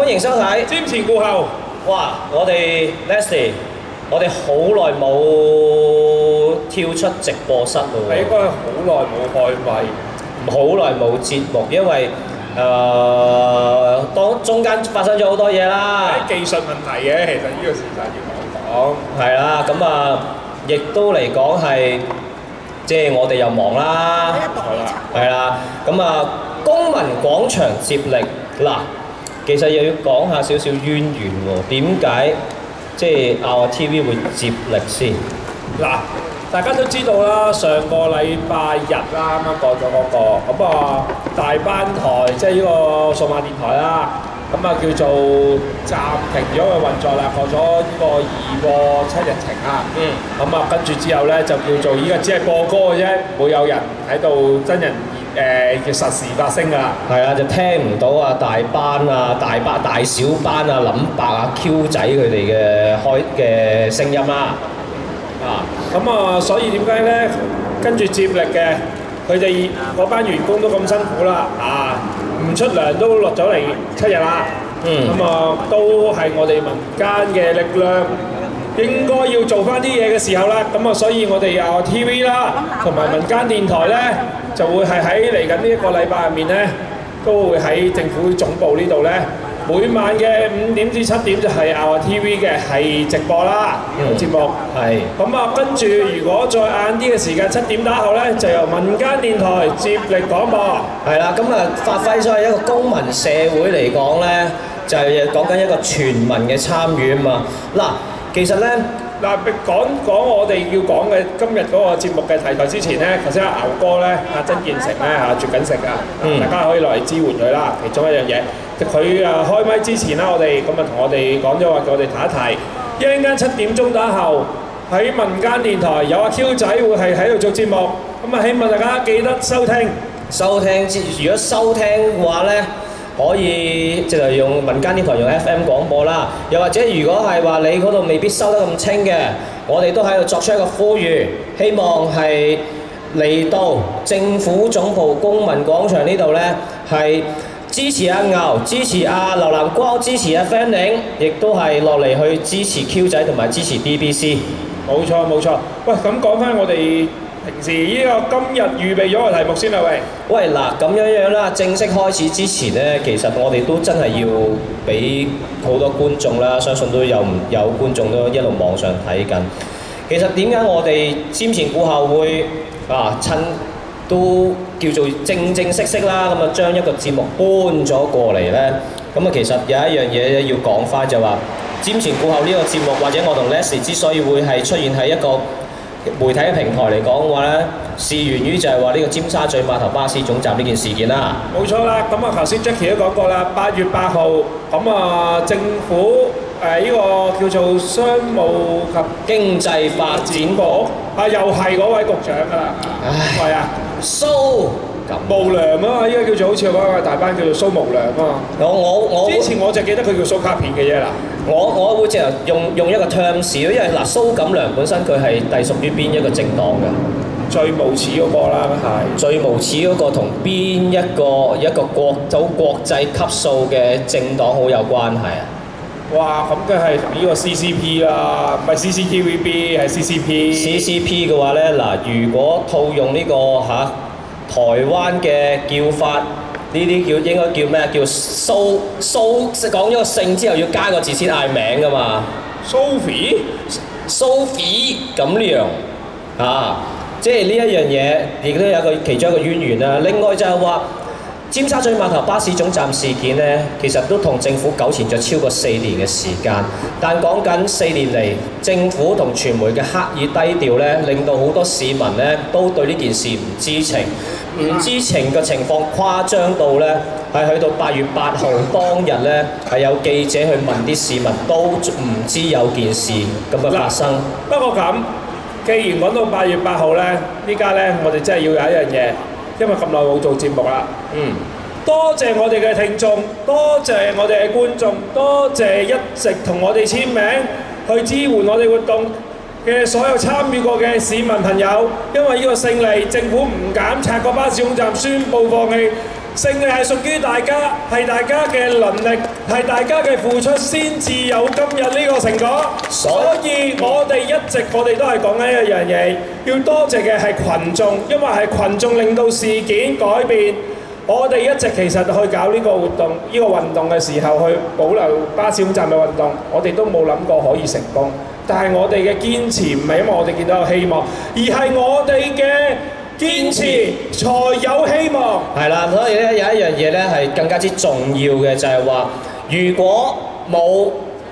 歡迎收睇。 瞻前顧後， 哇！我哋 Leslie，我哋好耐冇跳出直播室咯係應該好耐冇開咪， 好耐冇節目，因為當中間發生咗好多嘢啦。 係技術問題嘅，其實呢個時間要講。 係啦，咁亦都嚟講係，即係我哋又忙啦，係啦，咁公民廣場接力嗱，其實又要講下少少淵源喎，點解即係Our TV 會接力先？ 嗱，大家都知道啦，上個禮拜日啦，啱啱過咗嗰個，咁大班台即係呢個數碼電台啦，咁叫做暫停咗佢運作啦，過咗呢個2個7日程啦。咁跟住之後咧就叫做依家只係播歌嘅啫，冇有人喺度真人嘅實時發聲㗎啦。 係啊，就聽唔到大班大小班林伯Q 仔佢哋嘅聲音啦。 所以點解咧跟住接力嘅佢哋嗰班員工都咁辛苦啦，唔出糧都落咗嚟7日啦。都係我哋民間嘅力量，應該要做翻啲嘢嘅時候啦。所以我哋Our TV啦，同埋民間電台咧，就會係喺嚟緊呢一個禮拜入面咧，都會喺政府總部呢度咧，每晚嘅5點至7點就係Our TV嘅係直播啦，呢個節目。 係。 跟住如果再晏啲嘅時間7點打後咧，就由民間電台接力廣播。 係啦，發揮咗係一個公民社會嚟講咧，就係講緊一個全民嘅參與啊嘛。嗱，其實咧。 講我哋要講嘅今日嗰個節目嘅題材之前咧，頭先牛哥咧，曾健成咧絕緊食啊，大家可以落嚟支援佢啦。其中一樣嘢，佢開咪之前啦，我哋同我哋講咗話，叫我哋提一提，一陣間7點鐘打後喺民間電台有Q仔會係喺度做節目，希望大家記得收聽。 如果收聽嘅話咧，可以即係用民間電台用 FM 廣播啦，又或者如果係話你嗰度未必收得咁清嘅，我哋都喺度作出一個呼籲，希望係嚟到政府總部公民廣場呢度呢，係支持牛，支持劉南光，支持Fanning，亦都係落嚟去支持 Q 仔同埋支持 BBC。 冇錯。喂，咁講翻我哋平時呢個今日預備咗個題目先啦， 喂，嗱咁樣啦，正式開始之前呢，其實我哋都真係要俾好多觀眾啦，相信都有觀眾都一路網上睇緊。其實點解我哋瞻前顧後會趁都叫做正式啦，將一個節目搬咗過嚟呢？其實有一樣嘢要講翻，就話瞻前顧後呢個節目，或者我同 Leslie 之所以會係出現喺一個媒體嘅平台嚟講嘅話咧，事源於就係話呢個尖沙咀碼頭巴士總站呢件事件啦。 冇錯啦，頭先 Jackie 都講過啦，8月8號政府呢個叫做商務及經濟發展局又係嗰位局長㗎啦。係啊， 蘇無良啊嘛，依家叫做好似嗰個大班叫做蘇無良啊嘛。之前我就記得佢叫蘇卡片嘅啫啦。 我會淨係用一個 terms，因為蘇錦良本身佢係隸屬於邊一個政黨嘅？ 最無恥嗰個啦，係。 最無恥嗰個同邊一個國際級數嘅政黨好有關係啊？ 哇！咁梗係同呢個 CCP 啦，唔係 CCTVB 係 CCP。 CCP 嘅話咧，如果套用呢個台灣嘅叫法，呢啲應該叫咩？叫蘇講咗個姓之後要加個字先嗌名噶嘛。 Sophie 咁樣即係呢一樣嘢，亦都有其中一個淵源啦。另外就係話，尖沙咀碼頭巴士總站事件呢，其實都同政府糾纏咗超過4年嘅時間。但講緊4年嚟，政府同傳媒嘅刻意低調呢，令到好多市民呢都對呢件事唔知情。唔知情嘅情況誇張到呢，係去到8月8號當日呢，係有記者去問啲市民，都唔知有件事咁嘅發生。 不過咁，既然講到8月8號呢，依家呢，我哋真係要有一樣嘢，因為咁耐冇做節目啦。多謝我哋嘅聽眾，多謝我哋嘅觀眾，多謝一直同我哋簽名去支援我哋活動嘅所有參與過嘅市民朋友，因為呢個勝利，政府唔減拆個巴士總站，宣布放棄勝利係屬於大家，係大家嘅能力，係大家嘅付出先至有今日呢個成果。所以我哋一直都係講緊一樣嘢，要多謝嘅係群眾，因為係群眾令到事件改變。我哋一直其實去搞呢個活動、呢個運動嘅時候，去保留巴士總站嘅運動，我哋都冇諗過可以成功。但係我哋嘅堅持唔係因為我哋見到有希望，而係我哋嘅堅持才有希望。 係啦，所以咧有一樣嘢咧係更加之重要嘅，就係話，如果冇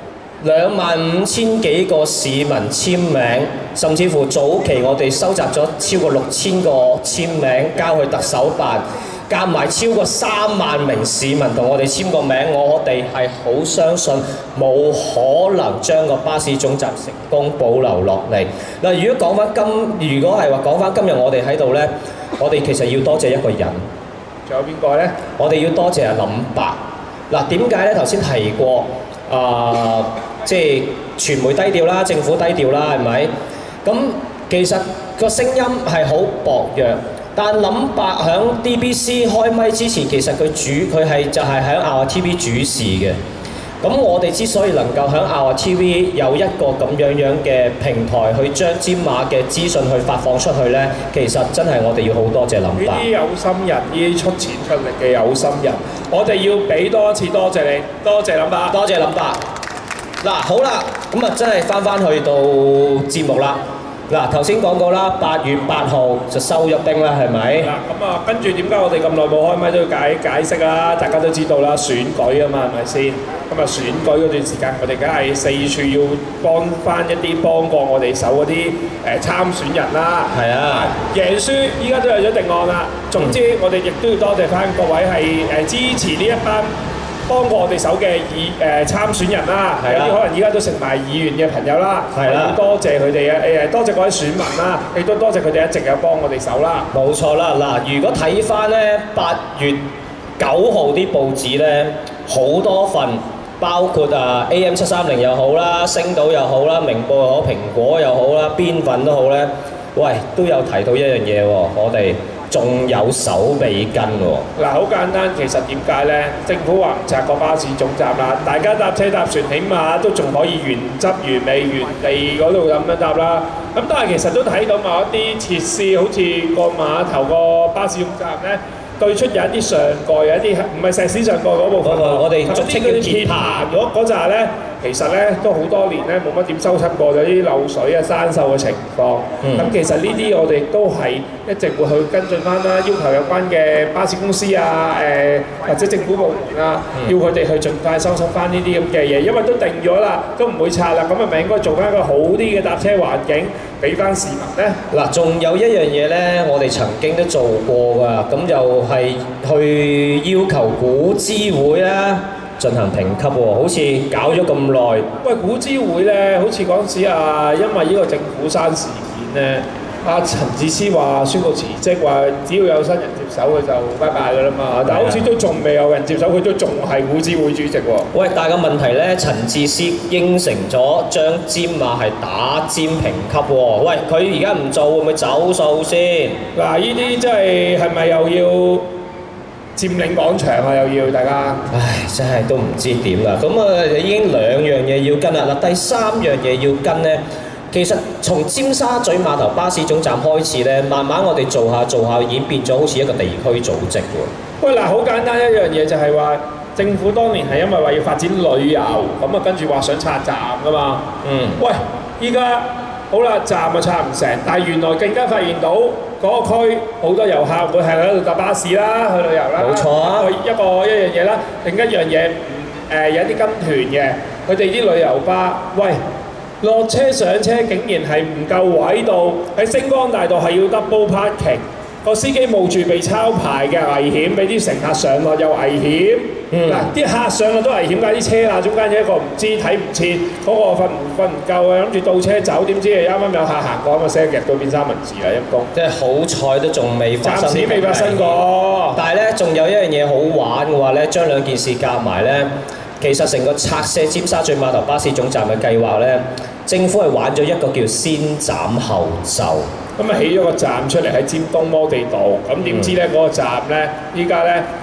25000幾個市民簽名，甚至乎早期我哋收集咗超過6000個簽名交去特首辦，加埋超過3萬名市民同我哋簽個名，我哋係好相信冇可能將個巴士總站成功保留落嚟。嗱，如果係話講翻今日我哋喺度呢，我哋其實要多謝一個人。 仲有邊個呢？ 我哋要多謝阿林伯。嗱，點解呢？頭先提過即係傳媒低調啦，政府低調啦，係咪？咁其實個聲音係好薄弱。但林伯喺 DBC 開咪之前，其實佢係就係喺亞亞 TV 主持嘅。咁我哋之所以能夠喺亞亞 TV 有一個咁樣嘅平台去將尖馬嘅資訊去發放出去呢，其實真係我哋要好多謝林伯。 呢啲有心人，呢啲出錢出力嘅有心人，我哋要俾多一次多謝你，多謝林伯， 多謝林伯。嗱，好啦，咁啊真係翻去到節目啦。嗱，頭先講過啦，8月8號就收咗兵啦，係咪？ 嗱，咁啊，跟住點解我哋咁耐冇開咪都要解釋啦？大家都知道啦，選舉啊嘛，係咪先？咁啊，選舉嗰段時間，我哋梗係四處要幫翻一啲幫過我哋手嗰啲參選人啦。係啊，贏輸依家都有咗定案啦。總之，我哋亦都要多謝翻各位係支持呢一班幫過我哋手嘅參選人啦，有啲可能而家都成埋議員嘅朋友啦，要多謝佢哋啊！多謝各位選民啦，亦都多謝佢哋一直有幫我哋手啦。 冇錯啦，嗱，如果睇翻咧8月9號啲報紙咧，好多份，包括AM730又好啦，星島又好啦，明報又好，蘋果又好啦，邊份都好咧，喂，都有提到一樣嘢喎，我哋仲有手尾跟喎。 嗱，好簡單，其實點解呢？政府話唔拆個巴士總站啦，大家搭車搭船，起碼都仲可以原汁原味原地嗰度咁樣搭啦。咁但係其實都睇到某一啲設施，好似個碼頭個巴士總站呢，對出有一啲上蓋，有一啲唔係石屎上蓋嗰部分。 我哋俗稱叫鐵棚嗰扎呢，其實呢都好多年呢冇乜點修葺過，有啲漏水啊、生鏽嘅情況。咁其實呢啲我哋都係一直會去跟進翻啦，要求有關嘅巴士公司啊、或者政府部門啊，要佢哋去盡快修葺翻呢啲咁嘅嘢，因為都定咗啦，都唔會拆啦，咁係咪應該做翻一個好啲嘅搭車環境俾翻市民呢？ 嗱，仲有一樣嘢呢，我哋曾經都做過㗎，咁就係去要求古諮會啦進行評級喎，好似搞咗咁耐。 喂，古諮會呢，好似嗰陣時啊，因為呢個政府山事件呢，陳智思話宣布辭職，話只要有新人接手佢就拜拜㗎啦嘛。但係好似都仲未有人接手，佢都仲係古諮會主席喎。 喂，但係個問題呢，陳智思應承咗將尖馬係打尖評級喎。喂，佢而家唔做，會唔會走數先？ 嗱，呢啲真係咪又要佔領廣場啊？又要大家， 唉，真係都唔知點啦。咁已經2樣嘢要跟啦。嗱，第3樣嘢要跟呢，其實從尖沙咀碼頭巴士總站開始呢，慢慢我哋做下演變咗好似一個地區組織喎。 喂，嗱，好簡單一樣嘢就係話，政府當年係因為話要發展旅遊，咁啊跟住話想拆站㗎嘛。喂，依家好啦，站啊拆唔成，但係原來更加發現到嗰個區好多遊客會係喺度搭巴士啦，去旅遊啦。 冇錯啊。 一樣嘢啦，另一樣嘢有啲跟團嘅，佢哋啲旅遊巴，喂，落車上車竟然係唔夠位度，喺星光大道係要 double parking， 個司機冒住被抄牌嘅危險，俾啲乘客上落又危險。嗱，啲客上落都危險㗎，啲車罅中間有一個唔知睇唔切，嗰個瞓唔夠啊，諗住倒車走，點知啱啱有客行過咁啊，車夾到變三文治啦，陰公！即係好彩都仲未發生， 暫時未發生過。 但係咧，仲有一樣嘢好玩嘅話咧，將兩件事夾埋咧，其實成個拆卸尖沙咀碼頭巴士總站嘅計劃咧，政府係玩咗一個叫先斬後奏。咁啊起咗個站出嚟喺尖東摩地道，咁點知咧嗰個站咧，依家咧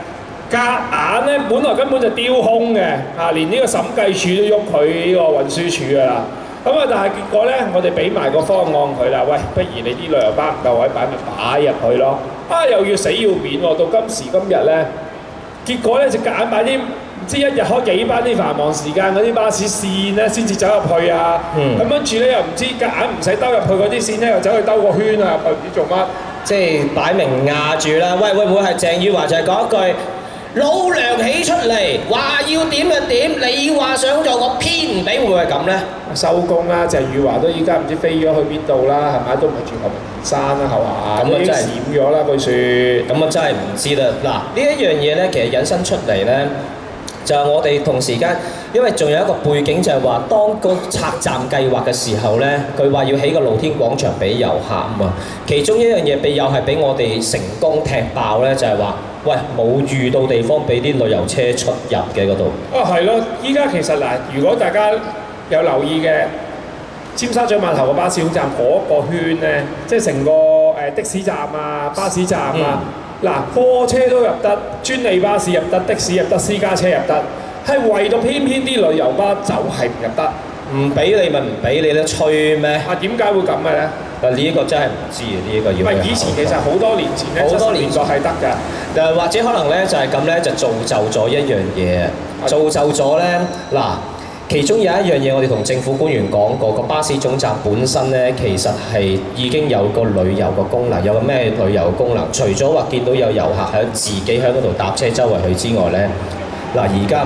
夾硬咧，本來根本就丟空嘅，連呢個審計署都喐佢呢個運輸署㗎啦。咁啊，但係結果咧，我哋俾埋個方案佢啦，喂，不如你啲旅遊巴唔夠位擺，咪擺入去咯。又要死要面喎，到今時今日咧，結果咧就夾硬擺啲唔知一日開幾班啲繁忙時間嗰啲巴士線咧，先至走入去啊。咁跟住咧又唔知夾硬唔使兜入去嗰啲線咧，又走去兜個圈啊，唔知做乜。 即係擺明壓住啦。喂，會唔會係鄭宇華就係講一句老娘起出嚟，話要點就點，你話想做我偏唔俾，會唔會係咁咧？ 收工啦，鄭宇華都依家唔知飛咗去邊度啦，係咪？都唔係住牛門山啦，係嘛？咁啊真係閃咗啦，據説。咁啊真係唔知啦。嗱，呢一樣嘢咧，其實引申出嚟咧，就係我哋同時間，因為仲有一個背景就係話，當個拆站計劃嘅時候咧，佢話要起個露天廣場俾遊客啊嘛。其中一樣嘢又係俾我哋成功踢爆咧，就係話，喂，冇預到地方俾啲旅遊車出入嘅嗰度。係咯，依家其實嗱，如果大家有留意嘅，尖沙咀碼頭個巴士總站嗰個圈咧，即係成個的士站啊、巴士站啊。嗱，貨車都入得，專利巴士入得，的士入得，私家車入得，係唯獨偏偏啲旅遊巴就係唔入得。唔俾你咪唔俾你啦，吹咩？點解會咁嘅咧？嗱，呢個真係唔知啊！呢個要。唔係以前其實好多年前咧，好多年代係得㗎。或者可能咧就係咁咧，就造就咗一樣嘢，造就咗咧嗱。其中有一樣嘢，我哋同政府官員講過，個巴士總站本身咧，其實係已經有個旅遊個功能，有個咩旅遊功能？除咗話見到有遊客喺自己喺嗰度搭車周圍去之外咧，嗱，而家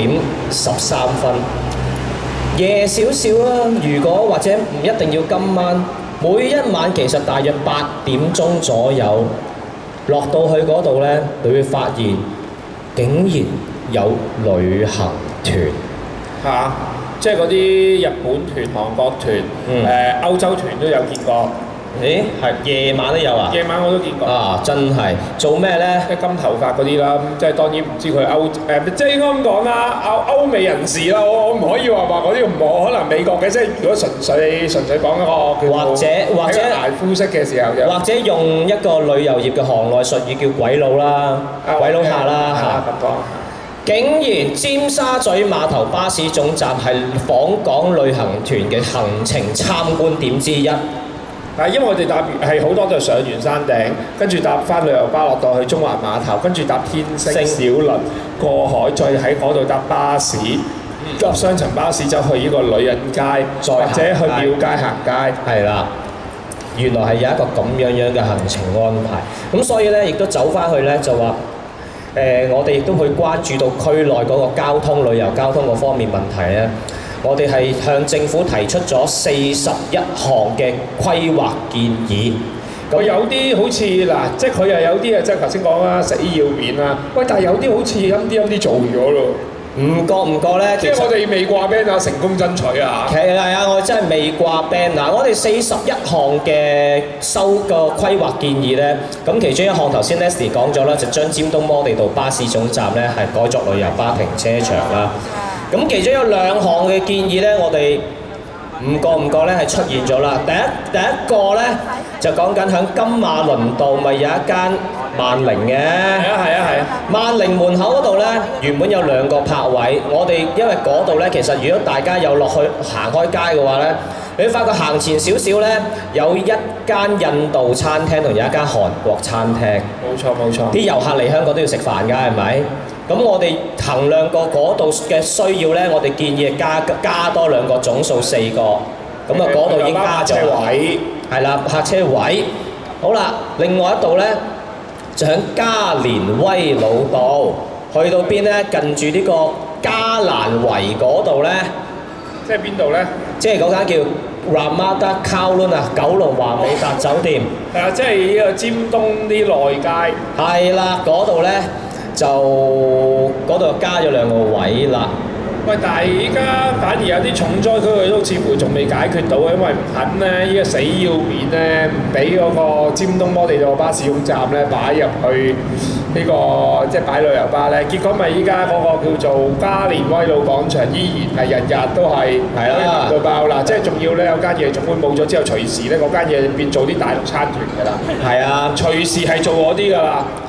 5:13，夜少少啦。如果或者唔一定要今晚，每一晚其實大約8點鐘左右落到去嗰度咧，你會發現竟然有旅行團。即係嗰啲日本團、韓國團、歐洲團都有見過。咦？係夜晚都有啊？夜晚我都見過。真係做咩咧？即係金頭髮嗰啲啦，即係當然唔知佢即係應該咁講啦，歐美人士啦，我唔可以話嗰啲唔可能美國嘅，即係如果純粹講一個或者捱膚色嘅時候，或者用一個旅遊業嘅行內術語叫鬼佬啦，鬼佬客啦咁講。竟然尖沙咀碼頭巴士總站係訪港旅行團嘅行程參觀點之一。因為我哋係好多都係上完山頂，跟住搭翻旅遊巴落到去中環碼頭，跟住搭天星小輪過海，再喺嗰度搭巴士，搭雙層巴士走去呢個女人街，或者去廟街行街。係啦，原來係有一個咁樣嘅行程安排。咁所以咧，亦都走翻去咧就話。我哋亦都去關注到區內嗰個旅遊交通嗰方面問題咧。我哋係向政府提出咗41項嘅規劃建議。咁有啲好似嗱，即係佢又有啲即係頭先講啦，死要面啦。喂，但係有啲好似陰啲做咗咯。唔覺咧，即係我哋未掛 band 啊，成功爭取啊！其實係啊，我真係未掛 band 嗱，我哋41項嘅收個規劃建議咧，咁其中一項頭先 Leslie 講咗啦，就將尖東摩地道巴士總站咧係改作旅遊巴停車場啦。咁其中有2項嘅建議咧，我哋唔覺咧係出現咗啦。第一個咧就講緊響金馬倫道咪有一間萬寧嘅，係啊！萬寧門口嗰度咧，原本有2個泊位。我哋因為嗰度咧，其實如果大家有落去行開街嘅話咧，你會發覺行前少少咧，有一間印度餐廳同有一間韓國餐廳。冇錯。啲遊客嚟香港都要食飯㗎，係咪？咁我哋衡量過嗰度嘅需要咧，我哋建議加多2個，總數4個。咁啊，嗰度已經加咗位，係啦，泊車位。好啦，另外一度咧。就喺加連威老道，去到邊咧？近住呢個加蘭圍嗰度咧，即係邊度咧？即係嗰間叫 Ramada Kowloon 啊，九龍華美達酒店。係啊，即係呢個尖東啲內街。係啦，嗰度咧就嗰度加咗2個位啦。喂，但係依家反而有啲重災區佢都似乎仲未解決到，因為唔肯咧，依家死要面咧，唔俾嗰個尖東摩地道巴士總站咧擺入去呢個即係擺旅遊巴咧，結果咪依家嗰個叫做加連威老廣場依然係日日都係可以滿到爆啦，即係仲要咧有間嘢總會冇咗之後，隨時咧嗰間嘢變做啲大陸餐團㗎啦。係啊，隨時係做嗰啲㗎啦。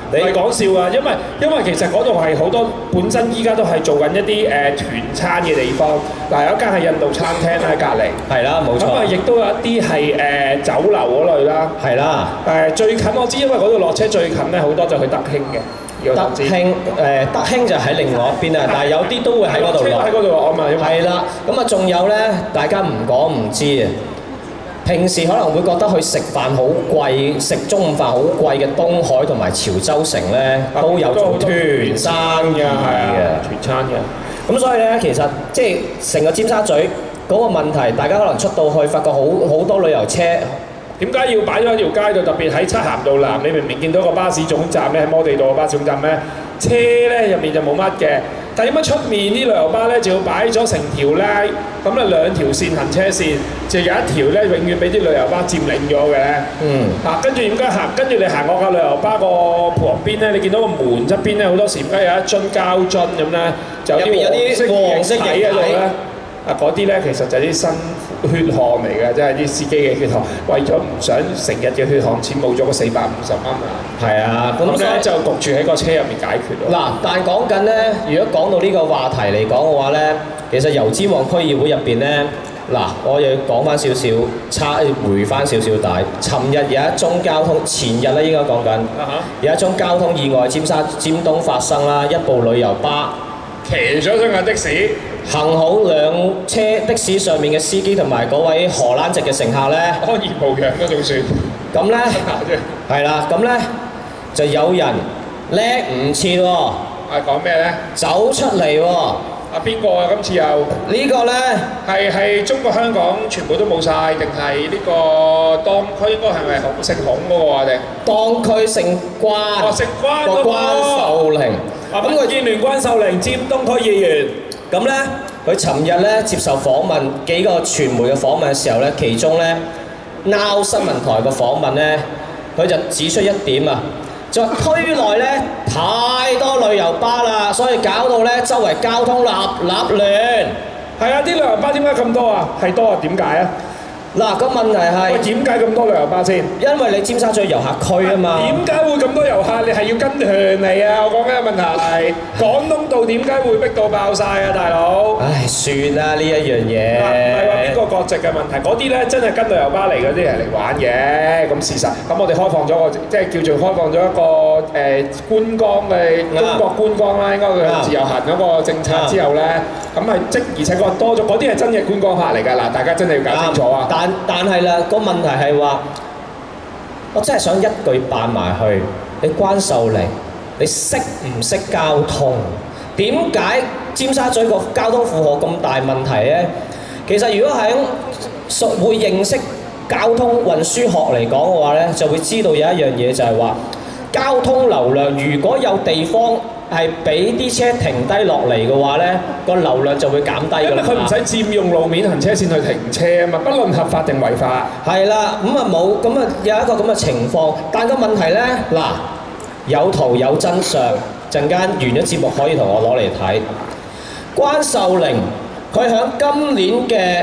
唔係講笑啊，因為其實嗰度係好多本身依家都係做緊一啲團餐嘅地方。嗱，有一間係印度餐廳喺隔離。 係啦，冇錯。 咁啊，亦都有一啲係酒樓嗰類啦。 係啦。 最近我知，因為嗰度落車最近咧，好多就去德興嘅。德興就喺另外一邊啊，但係有啲都會喺嗰度落。喺嗰度落啊嘛。 係啦，咁啊仲有咧，大家唔講唔知啊。平時可能會覺得去食飯好貴，食中午飯好貴嘅東海同埋潮州城咧，都有做團餐嘅， 團餐嘅。 咁所以咧，其實即係成個尖沙咀嗰個問題，大家可能出到去發覺好多旅遊車。 點解要擺咗喺條街度？特別喺漆咸道南，你明明見到個巴士總站咧，喺摩地道個巴士總站咧，車咧入面就冇乜嘅。但係點解出面啲旅遊巴咧就要擺咗成條咧？咁咧兩條線行車線，就有一條咧永遠俾啲旅遊巴佔領咗嘅。跟住點解行？跟住你行過架旅遊巴個旁邊咧，你見到個門側邊咧，好多時唔該有一樽膠樽咁咧，就有啲黃色嘅喺度咧。嗰啲咧其實就係啲新血汗嚟嘅，即係啲司機嘅血汗，為咗唔想成日嘅血汗錢冇咗個450蚊啊！ 係啊，咁咧就焗住喺個車入面解決咯。 嗱，但係講緊咧，如果講到呢個話題嚟講嘅話咧，其實油尖旺區議會入邊咧，嗱，我又要講翻少少，回翻少少帶。尋日有一宗交通，前日咧應該講緊，有一宗交通意外，尖東發生啦，一部旅遊巴騎咗上架的士。 幸好兩車的士上面嘅司機同埋嗰位荷蘭籍嘅乘客咧， 安然無恙都仲算。 咁咧係啦，咁咧就有人叻唔切喎。 講咩咧？ 走出嚟喎。 邊個啊？今次又呢個咧係中國香港全部都冇晒，定係呢個當區應該係咪姓孔嗰個啊？定當區姓關。姓關嗰個關秀玲。 咁佢建聯關秀玲，尖東區議員。 咁咧，佢尋日咧接受訪問幾個傳媒嘅訪問嘅時候咧，其中咧 Now 新聞台嘅訪問咧，佢就指出一點啊，就話區內咧太多旅遊巴啦，所以搞到咧周圍交通立亂。 係啊，啲旅遊巴點解咁多啊？係多啊？點解啊？ 嗱，個問題係點解咁多旅遊巴先？ 因為你尖沙咀遊客區啊嘛。 點解會咁多遊客？你係要跟團嚟啊！我講緊嘅問題係廣東道點解會逼到爆晒啊，大佬？ 唉，算啦呢一樣嘢。 唔係話邊個國籍嘅問題，嗰啲咧真係跟旅遊巴嚟嗰啲人嚟玩嘅。咁事實，咁我哋開放咗個即係叫做開放咗一個觀光嘅中國觀光啦，應該佢自由行嗰個政策之後咧，咁係而且確多咗，嗰啲係真嘅觀光客嚟㗎。嗱，大家真係要搞清楚啊！ 但係啦，個問題係話，我真係想一句扮埋去，你關秀玲，你識唔識交通？點解尖沙咀個交通負荷咁大問題咧？其實如果喺會認識交通運輸學嚟講嘅話咧，就會知道有一樣嘢就係話，交通流量如果有地方係俾啲車停低落嚟嘅話咧，個流量就會減低㗎啦。因為佢唔使佔用路面行車線去停車啊嘛，不論合法定違法。 係啦，咁啊冇，咁啊有一個咁嘅情況。但個問題咧，嗱，有圖有真相，陣間完咗節目可以同我攞嚟睇。關秀玲佢喺今年嘅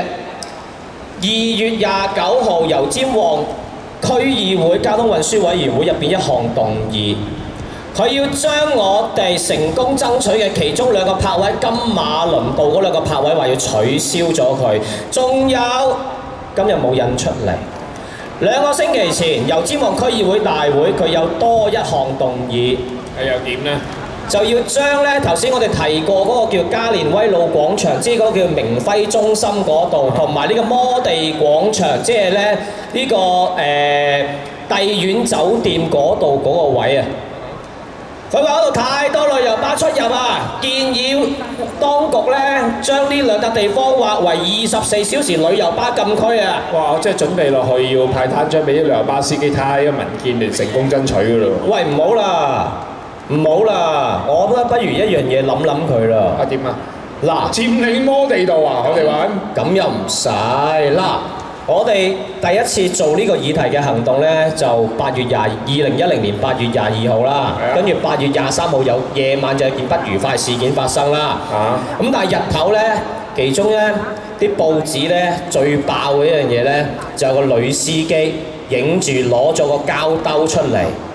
2月29號油尖旺區議會交通運輸委員會入邊一項動議。佢要將我哋成功爭取嘅其中2個泊位，金馬倫道嗰2個泊位話要取消咗佢，仲有今日冇印出嚟。2個星期前，油尖旺區議會大會佢有多一項動議， 係又點呢？ 就要將咧頭先我哋提過嗰個叫加連威老廣場，即係嗰個叫明輝中心嗰度，同埋呢個摩地廣場，即係咧呢個帝苑酒店嗰度嗰個位啊。佢話嗰度太多旅遊巴出入啊，建議當局咧將呢2笪地方劃為24小時旅遊巴禁區啊！ 哇！我真係準備落去要派單張俾啲旅遊巴司機睇下，呢個民建聯成功爭取㗎咯。 喂，唔好啦，唔好啦，我覺得不如一樣嘢諗佢啦。 啊點啊？ 嗱， 佔領摩地道啊！我哋玩咁又唔使嗱。我哋第一次做呢個議題嘅行動呢，就2010年8月22號啦，跟住8月23號有夜晚就有件不愉快事件發生啦。咁但係日頭呢，其中呢啲報紙呢最爆嘅一樣嘢呢，就有個女司機影住攞咗個膠兜出嚟，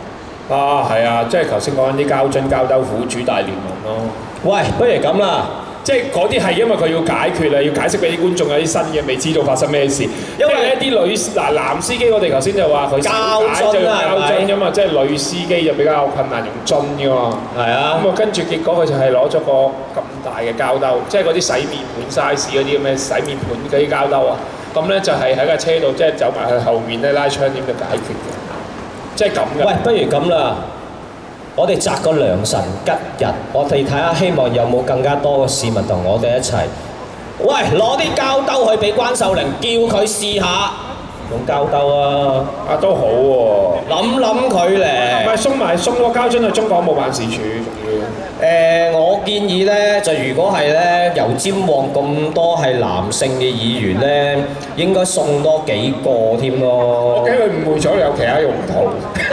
啊，係啊，即係頭先講緊啲膠樽膠兜苦主大聯盟咯。 喂，不如咁啦。 即係嗰啲係因為佢要解決啦，要解釋俾啲觀眾有啲新嘅，未知道發生咩事。因為呢啲男司機，我哋頭先就話佢膠樽啦， 膠樽㗎嘛，即係女司機就比較困難用樽㗎嘛。係啊。咁啊，跟住結果佢就係攞咗個咁大嘅膠兜，即係嗰啲洗面盤 size 嗰啲咁嘅洗面盤嗰啲膠兜啊。咁咧就係喺架車度，即係走埋去後面咧拉窗簾就解決嘅，即係咁嘅。 喂，不如咁啦。我哋擇個良辰吉日，我哋睇下希望有冇更加多嘅市民同我哋一齊。喂，攞啲膠兜去俾關秀玲，叫佢試下用膠兜啊！ 啊，都好喎， 諗佢咧。 唔係送個膠樽去中港務辦事處，仲要。 我建議咧，就如果係咧油尖旺咁多係男性嘅議員咧，應該送多幾個添咯。 我驚佢誤會咗有其他用途。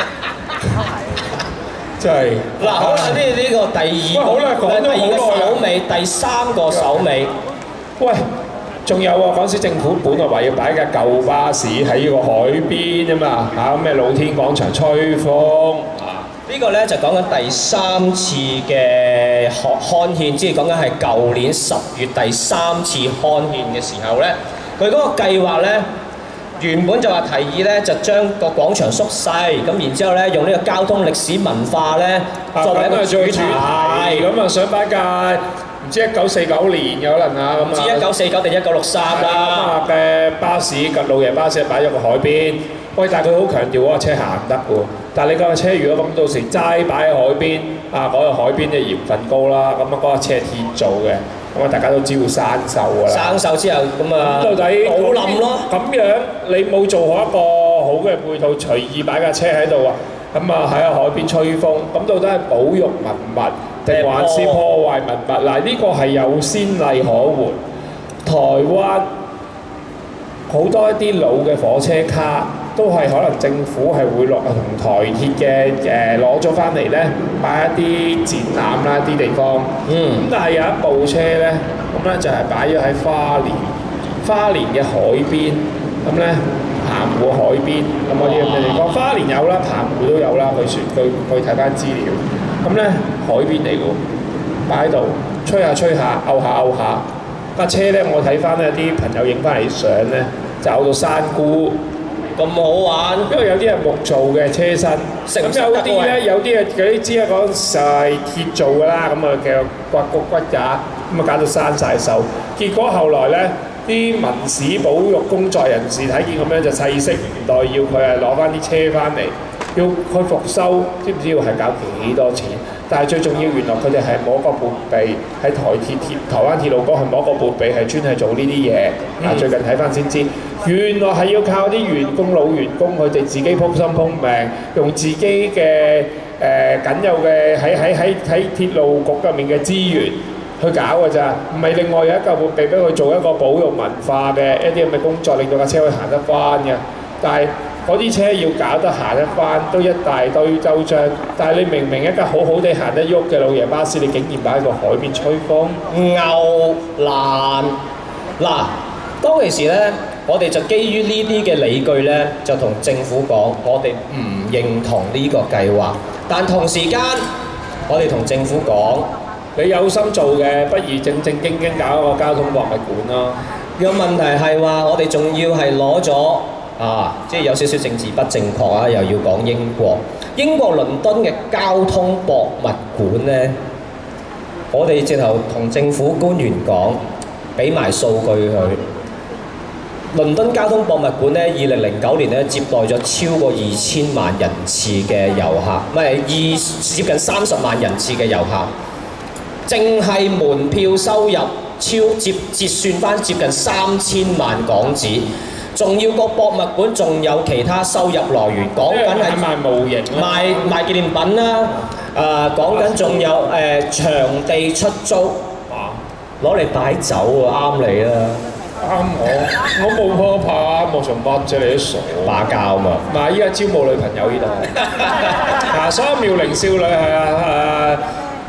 真係嗱，好啦，呢個第二個，第二個手尾，第三個手尾。 喂，仲有喎，嗰時政府本來話要擺架舊巴士喺呢個海邊啊嘛，嚇咩露天廣場吹風啊！ 呢個咧就講緊第三次嘅刊憲，即係講緊係舊年10月第三次刊憲嘅時候咧，佢嗰個計劃咧。原本就話提議咧，就將個廣場縮細，咁然之後咧，用呢個交通歷史文化咧作為一個主題， 咁啊想擺架唔知1949年有可能啊咁啊， 唔知1949定1963啦。 嘅巴士嘅老爺巴士擺咗個海邊，喂，但係佢好強調嗰個車行唔得喎。但係你架車如果咁到時齋擺喺海邊，啊嗰個海邊嘅鹽分高啦，咁啊嗰個車係鐵做嘅。咁啊，大家都知會生鏽㗎啦。生鏽之後，咁啊， 到底冇冧咯。 咁樣你冇做好一個好嘅配套，隨意擺架車喺度啊，咁啊喺海邊吹風，咁到底係保育文物定還是破壞文物？嗱，呢個係有先例可援。台灣好多一啲老嘅火車卡。都係可能政府係會落同台鐵嘅攞咗翻嚟咧，擺一啲展覽啦啲地方。咁但係有一部車咧，咁咧就係擺咗喺花蓮嘅海邊。咁咧澎湖海邊咁嗰啲咁嘅地方，花蓮有啦，澎湖都有啦。佢睇翻資料。咁咧海邊嚟㗎，擺喺度吹下吹下，漚下漚下。架車咧，我睇翻咧啲朋友影翻嚟相咧，就漚到山菇。 咁好玩， 因為有啲係木做嘅車身，咁有啲咧，有啲啊嗰啲知啊講就係鐵做㗎啦，咁啊嘅骨架，咁啊搞到生晒鏽。結果後來咧，啲民事保育工作人士睇見咁樣就勢色唔對，要佢係攞翻啲車翻嚟，要去復修，知唔知要係搞幾多錢？但係最重要，原來佢哋係摸個撥備喺台灣鐵路局係摸個撥備係專係做呢啲嘢。最近睇翻先知，原來係要靠啲老員工佢哋自己撲心撲命，用自己嘅僅有嘅喺鐵路局入面嘅資源去搞㗎咋，唔係另外有一嚿撥備俾佢做一個保育文化嘅一啲咁嘅工作，令到架車可以行得翻嘅。但係嗰啲車要搞得行得翻，都一大堆周章。但係你明明一架好好地行得喐嘅老爺巴士，你竟然擺喺個海邊吹風， 牛欄嗱，當其時咧，我哋就基於呢啲嘅理據咧，就同政府講，我哋唔認同呢個計劃。但同時間，我哋同政府講， 你有心做嘅，不如正正經經搞一個交通博物館咯。 個問題係話，我哋仲要係攞咗。即係有少少政治不正確啊！又要講英國倫敦嘅交通博物館呢，我哋直頭同政府官員講，俾埋數據佢。倫敦交通博物館呢，2009年呢接待咗超過2000萬人次嘅遊客，唔係接近30萬人次嘅遊客，淨係門票收入折算翻接近3000萬港紙。仲要個博物館仲有其他收入來源，講緊係賣模型、 賣紀念品啦，講緊仲有場地出租，攞嚟擺酒喎，啱你啦。 啱我冇破怕，莫從八啫，你都傻。 打交嘛。 嗱，依家招募女朋友呢度。所有妙齡少女係即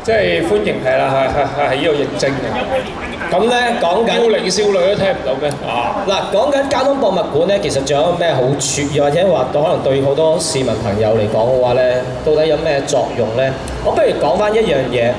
即係歡迎係啦，係呢度認證嘅。 咁咧講緊妙齡少女都聽唔到咩？啊！ 嗱，講緊交通博物館咧，其實仲有咩好處？又或者話可能對好多市民朋友嚟講嘅話咧，到底有咩作用咧？我不如講翻一樣嘢。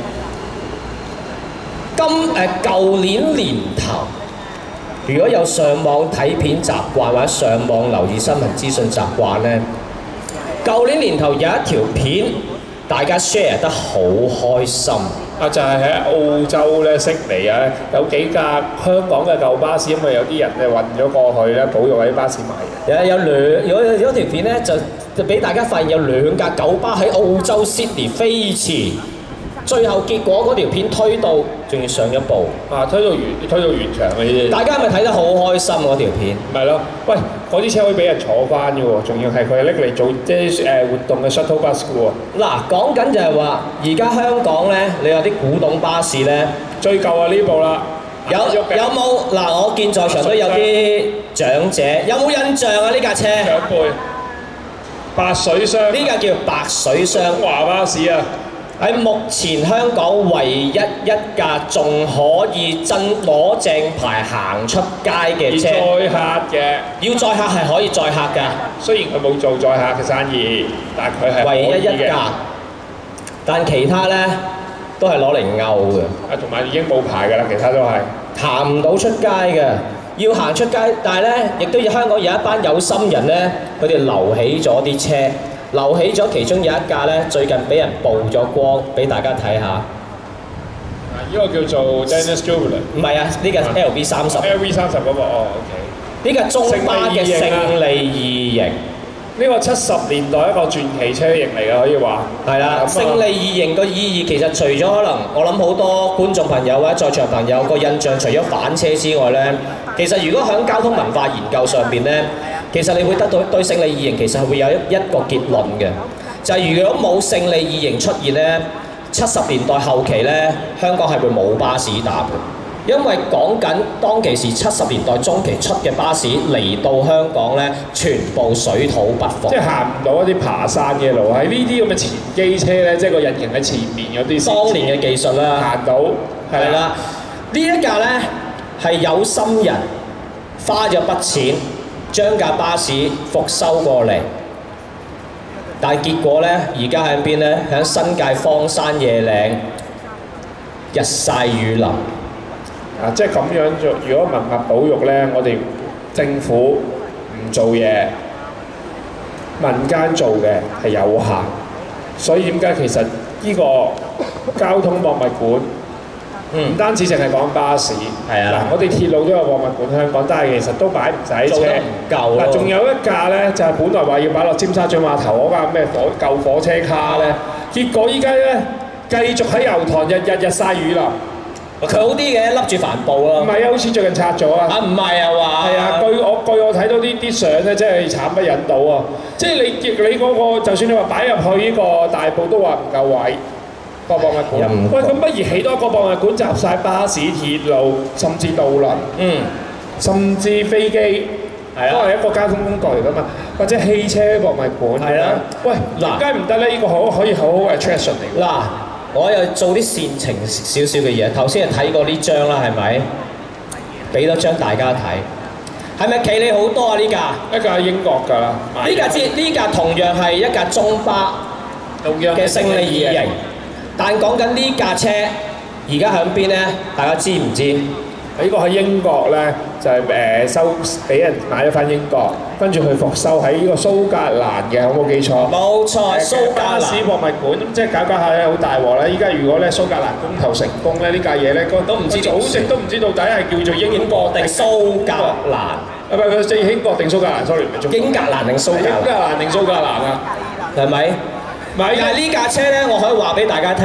舊年年頭，如果有上網睇片習慣或者上網留意新聞資訊習慣咧，舊年年頭有一條片，大家 share 得好開心。 就係喺澳洲咧悉尼啊，有幾架香港嘅舊巴士，因為有啲人咧運咗過去咧，保育喺巴士賣嘅。 有條片咧，就俾大家發現有2架九巴喺澳洲悉尼飛馳，最後結果嗰條片推到仲要上一部。 推到完場嘅呢啲。 大家係咪睇得好開心嗰條片？ 咪咯，喂，嗰啲車可以俾人坐翻嘅喎，仲要係佢拎嚟做即係活動嘅 shuttle bus 嘅喎。 嗱，講緊就係話，而家香港咧，你有啲古董巴士咧， 最舊啊呢部啦。 有冇嗱？我見在場都有啲長者，有冇印象啊？呢架車？ 長輩。白水箱。 呢架叫白水箱。 中華巴士啊！ 喺目前香港唯一一架仲可以攞正牌行出街嘅車， 要載客嘅， 要載客係可以載客㗎。 雖然佢冇做載客嘅生意，但係佢係唯一一架。但其他咧都係攞嚟勾嘅。 同埋已經冇牌㗎啦，其他都係行唔到出街嘅。要行出街，但係咧亦都要香港有一班有心人咧，佢哋留起咗啲車。留起咗其中有一架咧，最近俾人曝咗光，俾大家睇下。 呢個叫做 Dennis Jubilee。 唔係啊，呢架 LV30。 LV30嗰個OK。 呢架中巴嘅勝利2型。 呢個70年代一個傳奇車型嚟嘅，可以話。 係啦，勝利2型個意義其實除咗可能我諗好多觀眾朋友或者在場朋友個印象，除咗反車之外咧，其實如果喺交通文化研究上邊咧，其實你會得到對勝利2型其實係會有一個結論嘅，就係如果冇勝利2型出現咧，70年代後期咧，香港係會冇巴士搭嘅。因為講緊當其時70年代中期出嘅巴士嚟到香港咧，全部水土不服， 即係行唔到一啲爬山嘅路，喺呢啲咁嘅前機車咧，即係個引擎喺前面嗰啲， 當年嘅技術啦， 行到係啦。呢一架咧係有心人花咗筆錢將架巴士復修過嚟，但係結果咧，而家喺邊咧？喺新界荒山野嶺，日曬雨淋。 即係咁樣做。如果文物保育咧，我哋政府唔做嘢，民間做嘅係有限，所以點解其實呢個交通博物館唔單止淨係講巴士， 係啊。 嗱，我哋鐵路都有博物館香港，但係其實都擺唔晒車， 做得唔夠咯。 嗱，仲有一架咧，就係本來話要擺落尖沙咀碼頭嗰架咩舊火車卡咧，結果依家咧繼續喺油塘日曬雨淋。 佢好啲嘅，笠住帆布咯。 唔係啊，好似最近拆咗啊！ 唔係啊話。 係啊，據我睇到啲相咧，真係慘不忍睹啊！即係你嗰個，就算你話擺入去呢個大埔都話唔夠位個博物館。喂，咁不如起多一個博物館，集晒巴士、鐵路，甚至渡輪，甚至飛機，都係一個交通工具嚟噶嘛。或者汽車博物館。係啦。喂，點解唔得咧？呢個可以好好 attraction 嚟㗎。 嗱。我又做啲煽情少少嘅嘢，頭先係睇過呢張啦，係咪？俾多張大家睇，係咪企你好多啊？呢架一架英國㗎啦， 呢架同樣係一架中巴嘅勝利2型，但講緊呢架車而家喺邊咧？大家知唔知？ 呢個喺英國咧，就係收俾人買咗翻英國，跟住佢復修喺呢個蘇格蘭嘅，有冇記錯？ 冇錯，蘇格蘭巴士博物館，即係搞下咧好大鑊啦！依家如果咧蘇格蘭公投成功咧，呢架嘢咧都唔知祖籍都唔知到底係叫做英國定蘇格蘭？ 唔係佢係英國定蘇格蘭 ？sorry， 唔係中。 英格蘭定蘇格蘭？ 英格蘭定蘇格蘭啊？ 係咪？ 唔係， 但係呢架車咧，我可以話俾大家聽，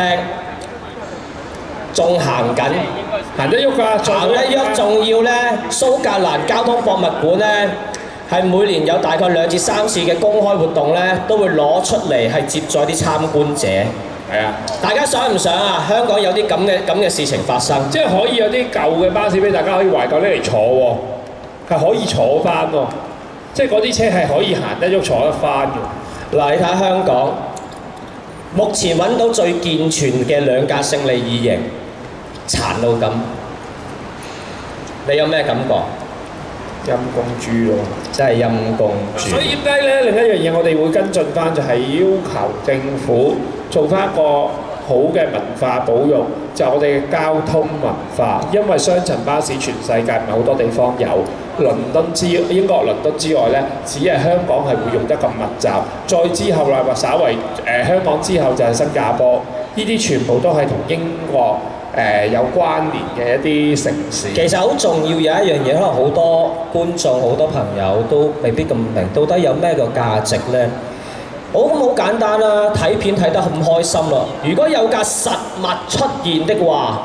仲行緊。 行得喐㗎， 行得喐，仲要咧蘇格蘭交通博物館咧，係每年有大概2至3次嘅公開活動咧，都會攞出嚟係接載啲參觀者。 係啊， 大家想唔想啊？香港有啲咁嘅事情發生， 即係可以有啲舊嘅巴士俾大家可以懷舊拎嚟坐喎，係可以坐翻喎，即係嗰啲車係可以行得喐坐得翻嘅。 嗱，你睇下香港目前揾到最健全嘅兩架勝利二型，殘到咁，你有咩感覺？ 陰公豬咯， 真係陰公豬。 所以點解咧？另一樣嘢我哋會跟進翻，就係要求政府做翻一個好嘅文化保育，就係我哋嘅交通文化。因為雙層巴士全世界唔係好多地方有，英國倫敦之外咧，只係香港係會用得咁密集。再之後啦，或稍為香港之後就係新加坡，呢啲全部都係同英國有關聯嘅一啲城市。 其實好重要有一樣嘢，可能好多觀眾、好多朋友都未必咁明，到底有咩個價值呢？好簡單啦，睇片睇得咁開心咯。如果有架實物出現的話，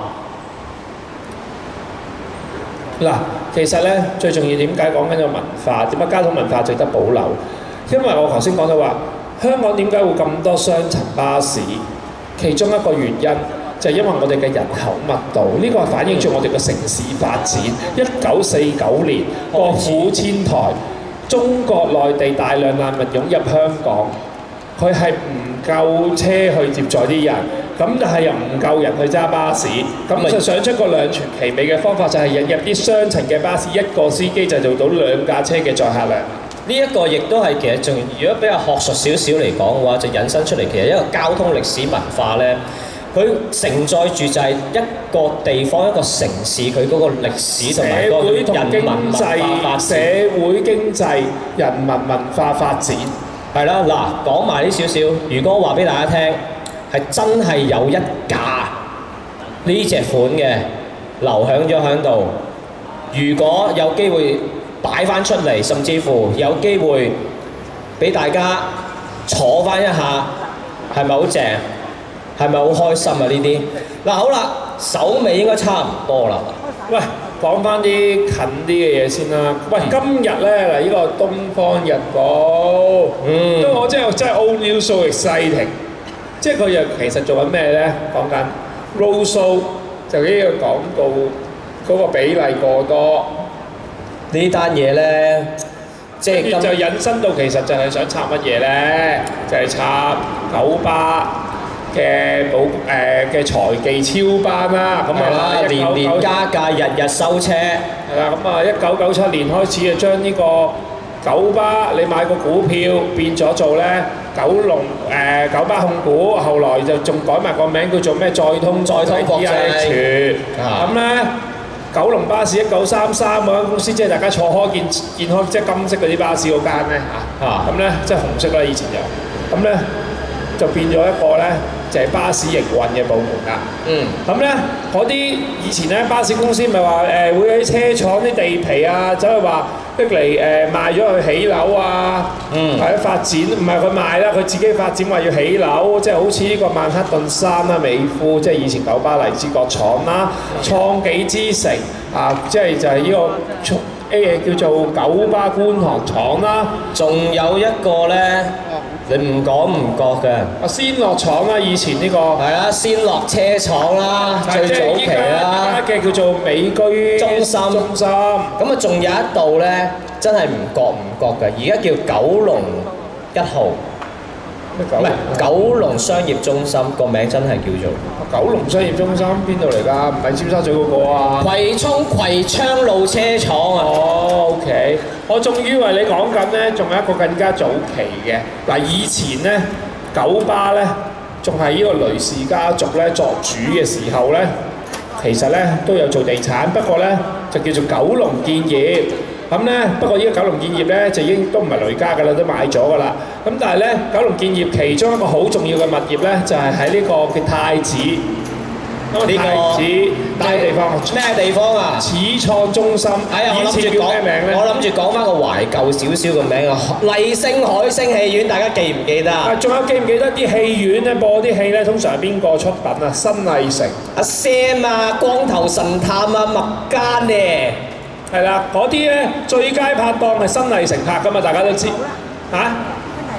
嗱，其實咧最重要點解講緊個文化，點解交通文化值得保留？因為我頭先講到話，香港點解會咁多雙層巴士？其中一個原因就係因為我哋嘅人口密度，呢個係反映住我哋嘅城市發展。1949年國府遷台，中國內地大量難民湧入香港，佢係唔夠車去接載啲人，咁但係又唔夠人去揸巴士，咁就想出個兩全其美嘅方法，就係引入啲雙層嘅巴士，一個司機就做到兩架車嘅載客量。 呢一個亦都係其實仲，如果比較學術少少嚟講嘅話，就引申出嚟其實一個交通歷史文化呢，佢承載住就係一個地方一個城市佢嗰個歷史同埋嗰個人民文化發展。 社會經濟、人民文化發展。 係啦，嗱，講埋呢少少。如果我話俾大家聽，係真係有一架呢隻款嘅留響咗喺度，如果有機會擺翻出嚟，甚至乎有機會俾大家坐翻一下，係咪好正？係咪好開心啊？呢啲嗱好啦，首尾應該差唔多啦。 喂，講翻啲近啲嘅嘢先啦。喂，今日咧嗱，呢個《東方日報》，我真係 old news so exciting。即係佢又其實做緊咩咧？講緊 road show 就呢個廣告嗰個比例過多。 呢單嘢咧，即係就引申到其實就係想插乜嘢咧？就係插九巴嘅嘅財技超班啦，咁啊年年加價，日日收車。 係啦，咁啊1997年開始就將呢個九巴你買個股票變咗做咧九巴控股，後來就仲改埋個名叫做咩載通國際。咁咧九龍巴士1933嗰間公司，即係大家坐開見開即係金色嗰啲巴士嗰間咧咁咧即係紅色啦，以前有，咁咧就變咗一個咧。就係巴士營運嘅部門啦。咁咧嗰啲以前咧巴士公司咪話會喺車廠啲地皮啊，走去話拎嚟賣咗去起樓啊，或者發展，唔係佢賣啦，佢自己發展話要起樓，即係好似呢個曼克頓山啦、美孚，即係以前九巴荔枝角廠啦、創紀之城啊，即係就係呢個叫做九巴觀塘廠啦， 仲有一個咧。你唔講唔覺嘅。 先樂廠啦，以前呢個係啦，先樂車廠啦，最早期啦嘅叫做美居中心。咁啊，仲有一度咧，真係唔覺嘅，而家叫九龍1號。唔係九龍商業中心，個名真係叫做九龍商業中心，邊度嚟㗎？唔係尖沙咀嗰個啊？ 葵昌路車廠啊。 哦 ，OK， 我仲以為你講緊咧，仲有一個更加早期嘅嗱，以前咧九巴咧仲係呢個雷氏家族咧作主嘅時候咧，其實咧都有做地產，不過咧就叫做九龍建業。咁咧，不過呢個九龍建業咧就已經都唔係雷家㗎啦，都買咗㗎啦。咁但係咧，九龍建業其中一個好重要嘅物業咧，就係喺呢個嘅太子。呢個太子咩地方？ 咩地方啊？ 始創中心。 哎呀，我諗住講咩名咧？我諗住講翻個懷舊少少嘅名啊，麗星海星戲院，大家記唔記得啊？ 仲有記唔記得啲戲院咧播啲戲咧，通常係邊個出品啊？新藝城。 阿 Sam 啊，光頭神探啊，麥嘉咧。 係啦，嗰啲咧最佳拍檔係新藝城拍㗎嘛，大家都知嚇。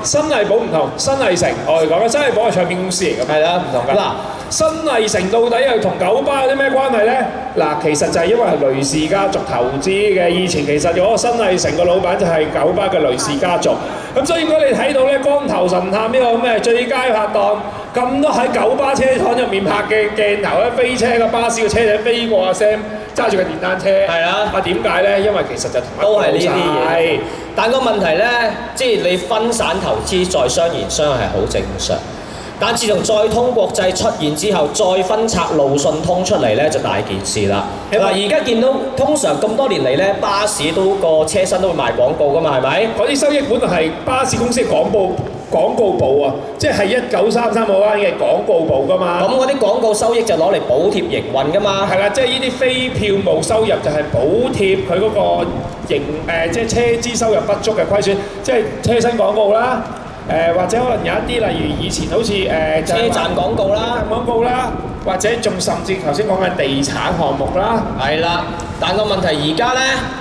新藝寶唔同，新藝城我哋講緊新藝寶係唱片公司嚟㗎， 係啦， 唔同㗎。嗱，新藝城到底係同九巴有啲咩關係咧？嗱，其實就係因為係雷氏家族投資嘅。以前其實嗰個新藝城個老闆就係九巴嘅雷氏家族。咁所以如果你睇到咧光頭神探呢個咩最佳拍檔，咁多喺九巴車廠入面拍嘅鏡頭咧，飛車個巴士個車頂飛過阿 Sam 揸住個電單車。係啊。點解咧？因為其實就同都係呢啲嘢。但個問題咧，即係你分散投資再商言商係好正常。但自從載通國際出現之後，再分拆路訊通出嚟咧，就大件事啦。嗱，而家見到通常咁多年嚟咧，巴士都個車身都會賣廣告噶嘛，係咪？ 嗰啲收益本來係巴士公司嘅廣告部啊，即係1933嗰間嘅廣告部噶嘛。 咁嗰啲廣告收益就攞嚟補貼營運噶嘛。 係啦，即係呢啲非票務收入就係補貼佢嗰個即係車資收入不足嘅虧損，即係車身廣告啦。或者可能有一啲，例如以前好似車站廣告啦， 或者仲甚至頭先講嘅地產項目啦。 係啦，但個問題而家咧，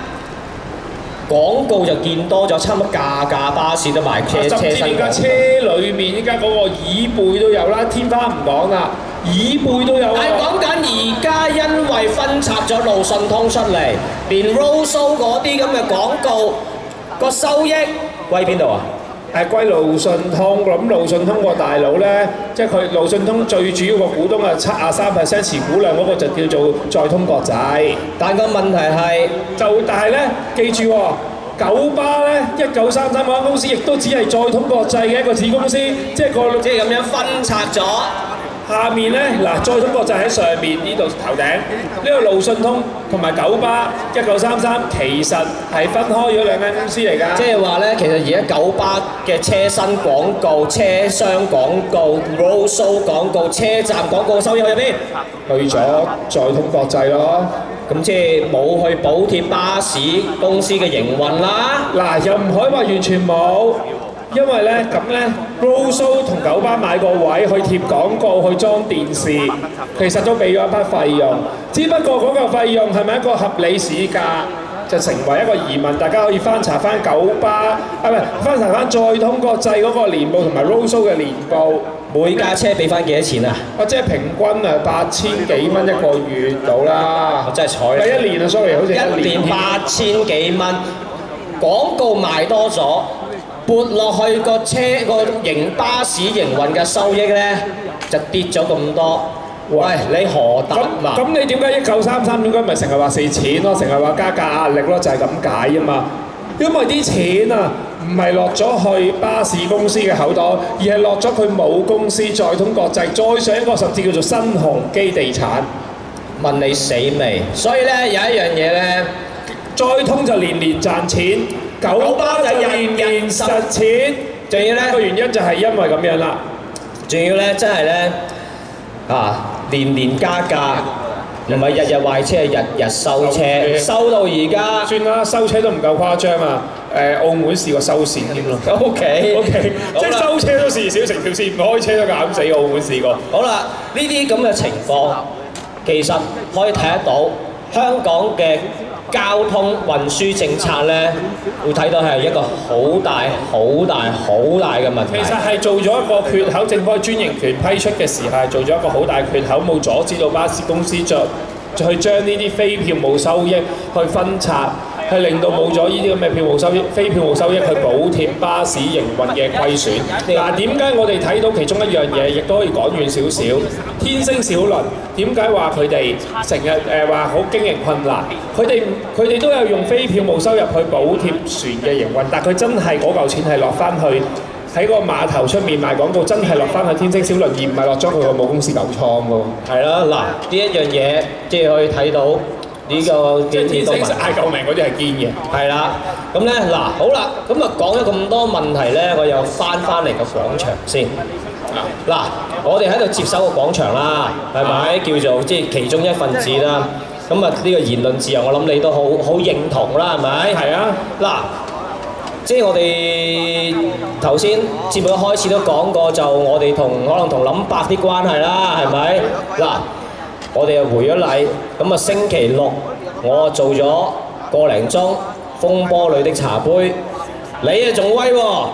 廣告就見多咗，差唔多架巴士都賣車身。 甚至而家車裏面依家嗰個椅背都有啦，天花唔講啦，椅背都有。 但係講緊而家因為分拆咗路訊通出嚟，連 roadshow 嗰啲咁嘅廣告個收益歸邊度啊？ 歸路訊通，咁路訊通個大佬咧，即係佢路訊通最主要個股東啊，73% 持股量嗰個就叫做載通國際。 但個問題係， 但係咧，記住喎，九巴咧1933嗰間公司亦都只係載通國際嘅一個子公司，即係咁樣分拆咗。 下面咧嗱，載通國際喺上面呢度頭頂，呢個路訊通同埋九巴1933其實係分開咗兩間公司嚟㗎。 即係話咧，其實而家九巴嘅車身廣告、車廂廣告、roadshow 廣告、車站廣告收益去咗邊？ 去咗載通國際咯。 咁即係冇去補貼巴士公司嘅營運啦。 嗱，又唔可以話完全冇。因為咧咁咧 ，roadshow 同九巴買個位去貼廣告、去裝電視，其實都俾咗一筆費用。只不過嗰個費用係咪一個合理市價，就成為一個疑問。大家可以翻查翻九巴，翻查翻載通國際嗰個年報同埋 roadshow 嘅年報。 每架車俾翻幾多錢啊？ 即係平均8000幾蚊一個月到啦。 我真係彩你。 一年啊 ，sorry， 好似一年8000幾蚊，廣告賣多咗。撥落去個巴士營運嘅收益咧，就跌咗咁多。喂，你何得嘛？ 咁你點解1933點解咪成日話蝕錢咯？成日話加價壓力咯，就係咁解啊嘛。因為啲錢啊，唔係落咗去巴士公司嘅口袋，而係落咗佢母公司載通國際，再上一個甚至叫做新鴻基地產。 問你死未？所以咧有一樣嘢咧， 載通就年年賺錢。九巴就年年實錢， 仲要咧個原因就係因為咁樣啦。 仲要咧，真係咧年年加價，唔係日日壞車，日日收車，收到而家。 算啦，收車都唔夠誇張啊！澳門試過收線添咯。 OK， 即係收車都事少，成條線唔開車都減死。澳門試過。 好啦，呢啲咁嘅情況，其實可以睇得到香港嘅交通運輸政策咧，會睇到係一個好大嘅問題。 其實係做咗一個缺口，政府專營權批出嘅時候係做咗一個好大缺口，冇阻止到巴士公司去將呢啲非票務收益去分拆，去令到冇咗呢啲咁嘅票務收益、非票務收益去補貼巴士營運嘅虧損。嗱，點解我哋睇到其中一樣嘢，亦都可以講遠少少？天星小輪點解話佢哋成日話好經營困難？佢哋都有用非票務收入去補貼船嘅營運，但佢真係嗰嚿錢係落翻去喺個碼頭出面賣廣告，真係落翻去天星小輪，而唔係落咗佢個母公司舊倉喎。 係啦，嗱，呢一樣嘢即係可以睇到呢個即係天星嗌救命嗰啲係堅嘅。 係啦，咁咧嗱，好啦，咁啊講咗咁多問題咧，我又翻嚟個廣場先。嗱，我哋喺度接手個廣場啦，係咪？叫做即係其中一份子啦。咁啊，呢個言論自由，我諗你都好認同啦，係咪？ 係啊。嗱， 即係我哋頭先節目一開始都講過，就我哋可能同林伯啲關係啦，係咪？嗱，我哋又回咗禮，咁啊星期六我做咗個零鐘風波裏的茶杯，你啊仲威喎！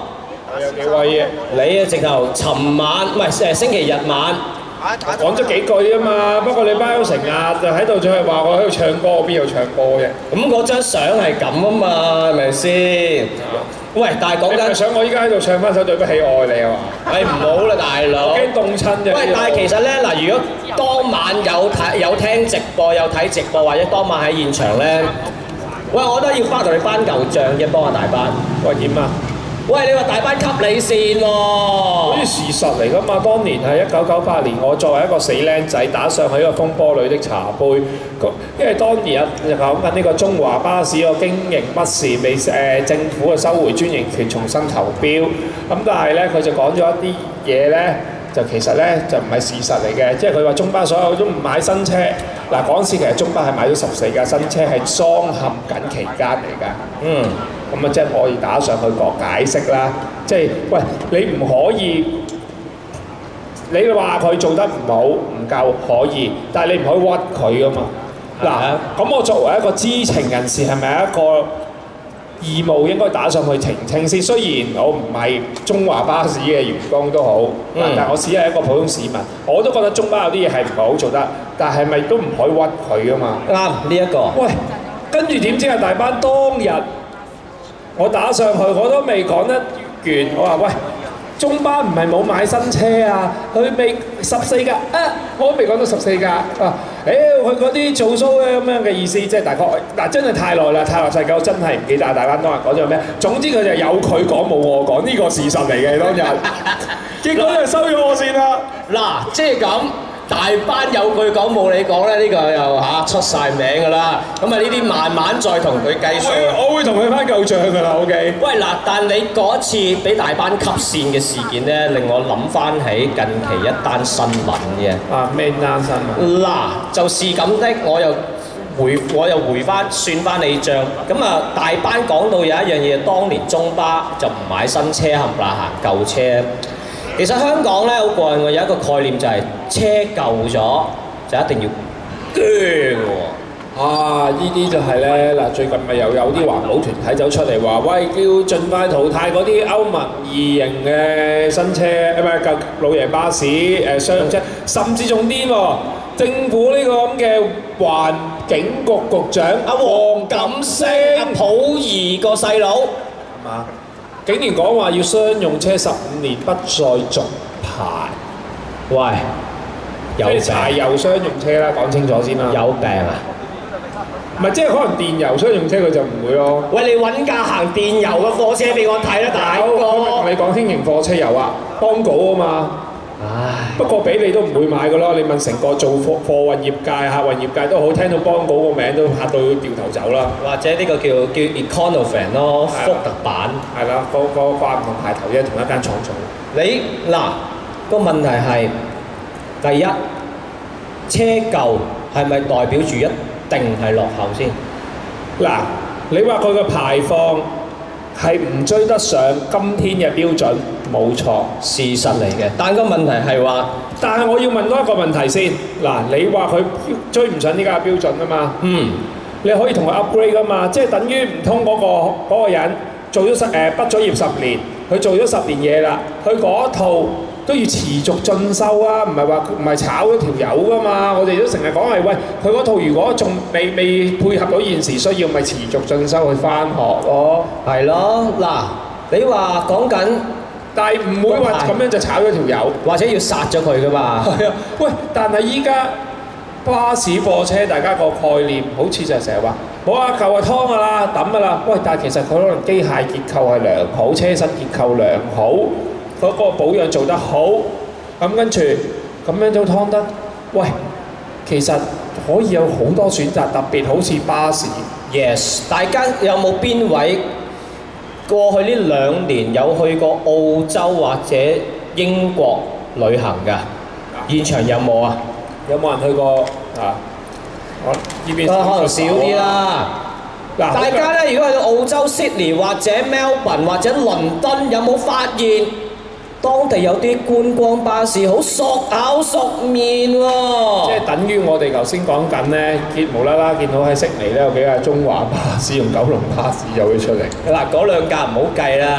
有幾威嘅？ 你啊，直頭尋晚唔係星期日晚講咗幾句啊嘛，不過你班友成日就喺度就係話我喺度唱歌，我邊有唱歌啫？ 咁嗰張相係咁啊嘛，係咪先？喂，但係講緊你係咪想我依家喺度唱翻首對不起愛你啊嘛？ 誒唔好啦，大佬。 驚凍親啫。 喂，但係其實咧嗱，如果當晚有聽直播有睇直播，或者當晚喺現場咧，喂，我覺得要翻同你翻舊帳嘅，幫下大班。 喂點啊？ 喂，你話大班給你線喎？ 好似事實嚟㗎嘛！當年係1998年，我作為一個死僆仔打上去一個風波裏的茶杯，因為當年就講緊呢個中華巴士個經營不善，被政府嘅收回專營權，重新投標。咁但係咧，佢就講咗一啲嘢咧，就其實咧就唔係事實嚟嘅，即係佢話中巴所有都唔買新車。嗱嗰陣時其實中巴係買咗14架新車，係裝嵌緊期間嚟㗎。嗯。咁啊，即係可以打上去個解釋啦。即係喂，你唔可以，你話佢做得唔好唔夠可以，但係你唔可以屈佢噶嘛。嗱，咁我作為一個知情人士，係咪一個義務應該打上去澄清先？雖然我唔係中華巴士嘅員工都好，但係我只係一個普通市民，我都覺得中巴有啲嘢係唔係好做得，但係咪都唔可以屈佢噶嘛？ 啱呢一個。 喂，跟住點知係大班當日？我打上去我都未講得完，我話喂，中巴唔係冇買新車啊，佢未14架啊，我都未講到14架啊，佢嗰啲做 show 嘅咁樣嘅意思，即係大概嗱真係太耐啦，太耐世界我真係唔記得大班當日講咗咩，總之佢就有佢講冇我講，呢個事實嚟嘅當日，結果就收咗我線啦。 嗱，即係咁。大班有句講冇你講咧，呢個又出晒名㗎啦。咁啊呢啲慢慢再同佢計數。 我會同佢翻舊帳㗎啦 ，OK。 喂嗱，但你嗰一次俾大班吸線嘅事件咧，令我諗翻起近期一單新聞嘅。 啊，咩單新聞？ 嗱，就是咁的，我又回翻算翻你帳。咁啊，大班講到有一樣嘢，當年中巴就唔買新車冚唪唥行舊車。其實香港咧好過癮喎，有一個概念就係車舊咗就一定要鋸喎。 啊！呢啲就係咧嗱，最近咪又有啲環保團體走出嚟話，喂，叫盡快淘汰嗰啲歐盟2型嘅新車，唔係舊老爺巴士商用車，甚至仲癲喎！政府呢個咁嘅環境局局長阿黃錦星， 阿溥儀個細佬， 係嘛？竟然講話要商用車15年不再續牌， 喂，有病！ 柴油商用車啦，講清楚先啦。 有病啊！ 唔係，即係可能電油商用車佢就唔會咯。 喂，你揾架行電油嘅貨車俾我睇啦，大哥！ 我同你講輕型貨車有啊，幫稿啊嘛。 唉， 不過俾你都唔會買㗎咯。你問成個做貨運業界、客運業界都好，聽到幫稿個名都嚇到掉頭走啦。 或者呢個叫 Econovan 咯，福特版。 係啦，個掛唔同牌頭啫，同一間廠做。 你嗱個問題係第一，車舊係咪代表住一定係落後先？ 嗱，你話佢嘅排放係唔追得上今天嘅標準，冇錯， 事實嚟嘅。但個問題係話， 但係我要問多一個問題先。嗱，你話佢追唔上呢家標準啊嘛？你可以同佢 upgrade 噶嘛？即係等於唔通嗰個人做咗畢咗業10年，佢做咗10年嘢啦，佢嗰一套都要持續進修啊，唔係炒咗條友噶嘛。我哋都成日講係喂，佢嗰套如果仲未配合到現時需要，咪持續進修去翻學咯。 係咯，嗱，你話講緊， 但係唔會話咁樣就炒咗條友， 或者要殺咗佢噶嘛？ 係啊，喂，但係依家巴士貨車大家個概念好似就成日話冇啊，舊啊劏㗎啦，抌㗎啦。喂，但係其實佢可能機械結構係良好，車身結構良好。嗰個保養做得好，咁跟住咁樣都劏得，喂，其實可以有好多選擇，特別好似巴士。 Yes， 大家有冇邊位過去呢2年有去過澳洲或者英國旅行㗎？現場有冇啊？ 有冇人去過啊？我呢邊可能少啲啦。嗱，大家咧，如果去到澳洲 Sydney 或者 Melbourne 或者倫敦，有冇發現？當地有啲觀光巴士好熟口熟面喎， 即係等於我哋頭先講緊咧，無啦啦見到喺悉尼咧有幾架中華巴士用九龍巴士就會出嚟。 嗱，嗰2架唔好計啦，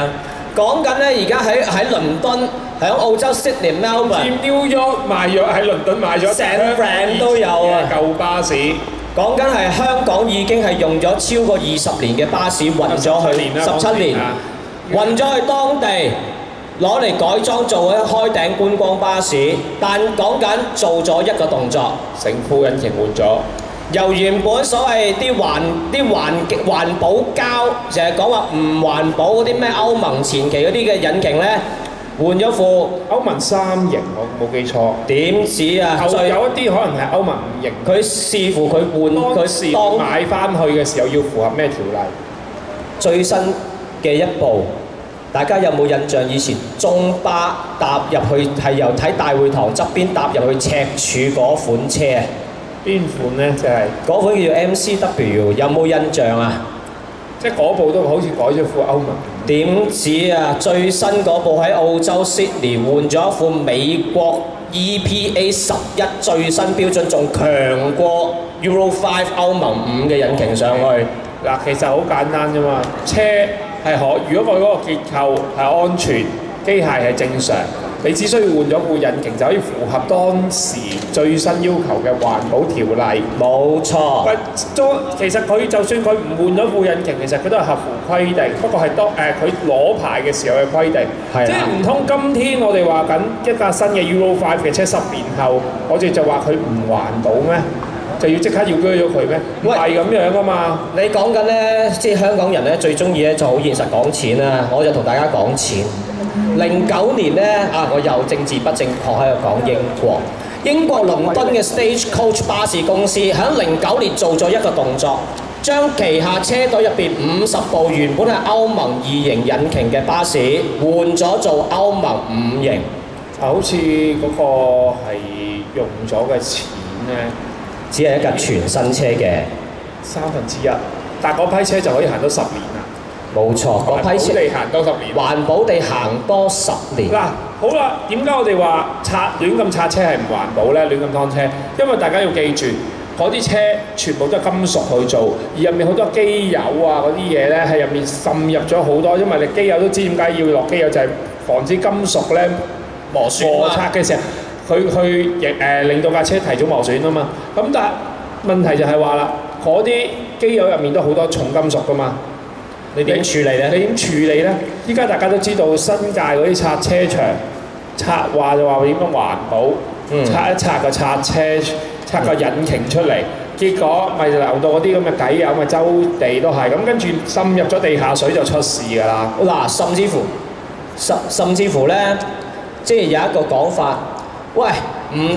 講緊咧，而家喺倫敦，喺澳洲 Sydney、Melbourne、 New York 賣藥喺倫敦賣咗成 brand 都有啊！ 舊巴士。 講緊係香港已經係用咗超過20年嘅巴士運咗去17年，運咗去當地攞嚟改裝做一開頂觀光巴士，但講緊做咗一個動作， 成副引擎換咗。 由原本所謂啲環保膠，成日講話唔環保嗰啲咩歐盟前期嗰啲嘅引擎咧，換咗副歐盟3型，我冇記錯。 點止啊？ 有一啲可能係歐盟5型。 佢視乎佢換佢當買翻去嘅時候要符合咩條例？ 最新嘅一步，大家有冇印象？以前中巴搭入去係由睇大會堂側邊搭入去赤柱嗰款車啊？ 邊款呢？就係嗰款叫 MCW， 有冇印象啊？ 即係嗰部都好似改咗副歐盟。 點止啊！最新嗰部喺澳洲 Sydney 換咗一副美國 EPA 11最新標準，仲強過 Euro 5歐盟5嘅引擎上去。 嗱，其實好簡單啫嘛，車係如果佢嗰個結構係安全，機械係正常，你只需要換咗副引擎就可以符合當時最新要求嘅環保條例。 冇錯。 其實佢就算佢唔換咗副引擎，其實佢都係合乎規定，不過係佢攞牌嘅時候嘅規定。即係唔通今天我哋話緊一架新嘅 Euro 5嘅車10年後，我哋就話佢唔環保咩？就要即刻要鋸咗佢咩？唔係咁樣噶嘛！ 你講緊咧，即係香港人咧最中意咧就好現實講錢啦。我就同大家講錢。09年咧我又政治不正確喺度講英國。英國倫敦嘅 Stagecoach 巴士公司喺09年做咗一個動作，將旗下車隊入邊50部原本係歐盟2型引擎嘅巴士換咗做歐盟5型。 好似嗰個係用咗嘅錢咧。 只係一架全新車嘅 1/3，但嗰批車就可以行到10年啦。 冇錯，嗰批車行多10年， 環保地行多10年。 嗱，好啦，點解我哋話亂咁拆車係唔環保咧？亂咁劏車，因為大家要記住，嗰啲車全部都係金屬去做，而入面好多機油啊嗰啲嘢咧，喺入面滲入咗好多。因為你機油都知點解要落機油，就係防止金屬咧摩擦嘅時候。佢令到架車提早磨損啊嘛，咁但係問題就係話啦，嗰啲機油入面都好多重金屬噶嘛， 你點處理咧？ 你點處理咧？依家大家都知道新界嗰啲拆車場，話就話點樣環保，拆一拆個拆車，拆個引擎出嚟，結果咪流到嗰啲咁嘅偈油，咪周地都係咁，跟住滲入咗地下水就出事㗎啦。 嗱，甚至乎咧，即係有一個講法。喂，唔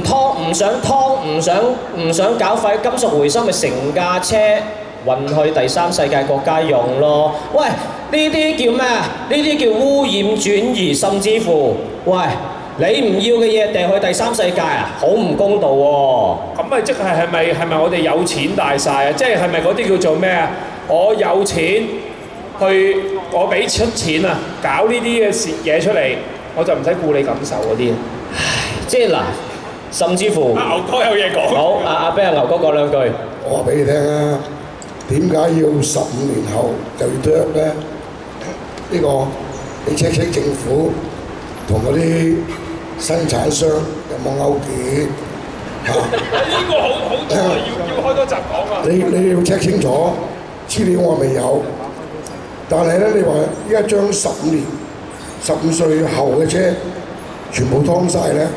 想搞廢金屬回收，咪成架車運去第三世界國家用咯。喂，呢啲叫咩啊？呢啲叫污染轉移，甚至乎，喂，你唔要嘅嘢掟去第三世界啊，好唔公道喎。 咁咪即係係咪我哋有錢大晒啊？即係咪嗰啲叫做咩啊？我有錢我俾出錢啊，搞呢啲嘅嘢出嚟，我就唔使顧你感受嗰啲。 即係嗱，甚至乎牛哥有嘢講。 好，俾阿牛哥講兩句。 我話俾你聽啊，點解要15年後就要剁咧？呢個你 check 政府同嗰啲生產商有冇勾結嚇？ 呢個好多要開多集講啊！ 你要 check 清楚資料，我未有。但係咧，你話依家將15年、15歲後嘅車全部劏晒咧？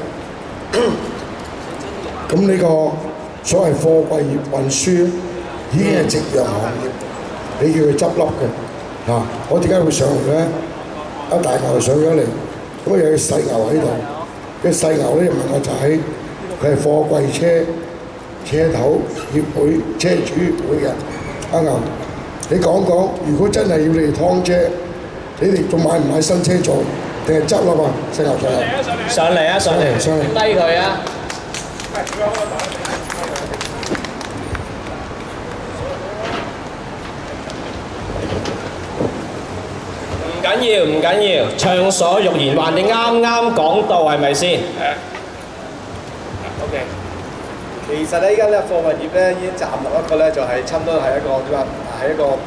咁呢個所謂貨櫃業運輸已經係夕陽行業，你叫佢執笠嘅嚇。我點解會上嚟咧？一大牛上咗嚟，咁有隻細牛喺度。隻細牛咧，問我仔，佢係貨櫃車頭協會車主會嘅。阿牛，你講講，如果真係要你哋劏車，你哋仲買唔買新車做？定係執笠啊？細牛上嚟啊！上嚟！低佢啊！唔緊要，暢所欲言，話你啱講到係咪先 ？OK。其實咧，依家咧貨運業咧已經站落一個咧，就係差唔多係一個點啊？係一個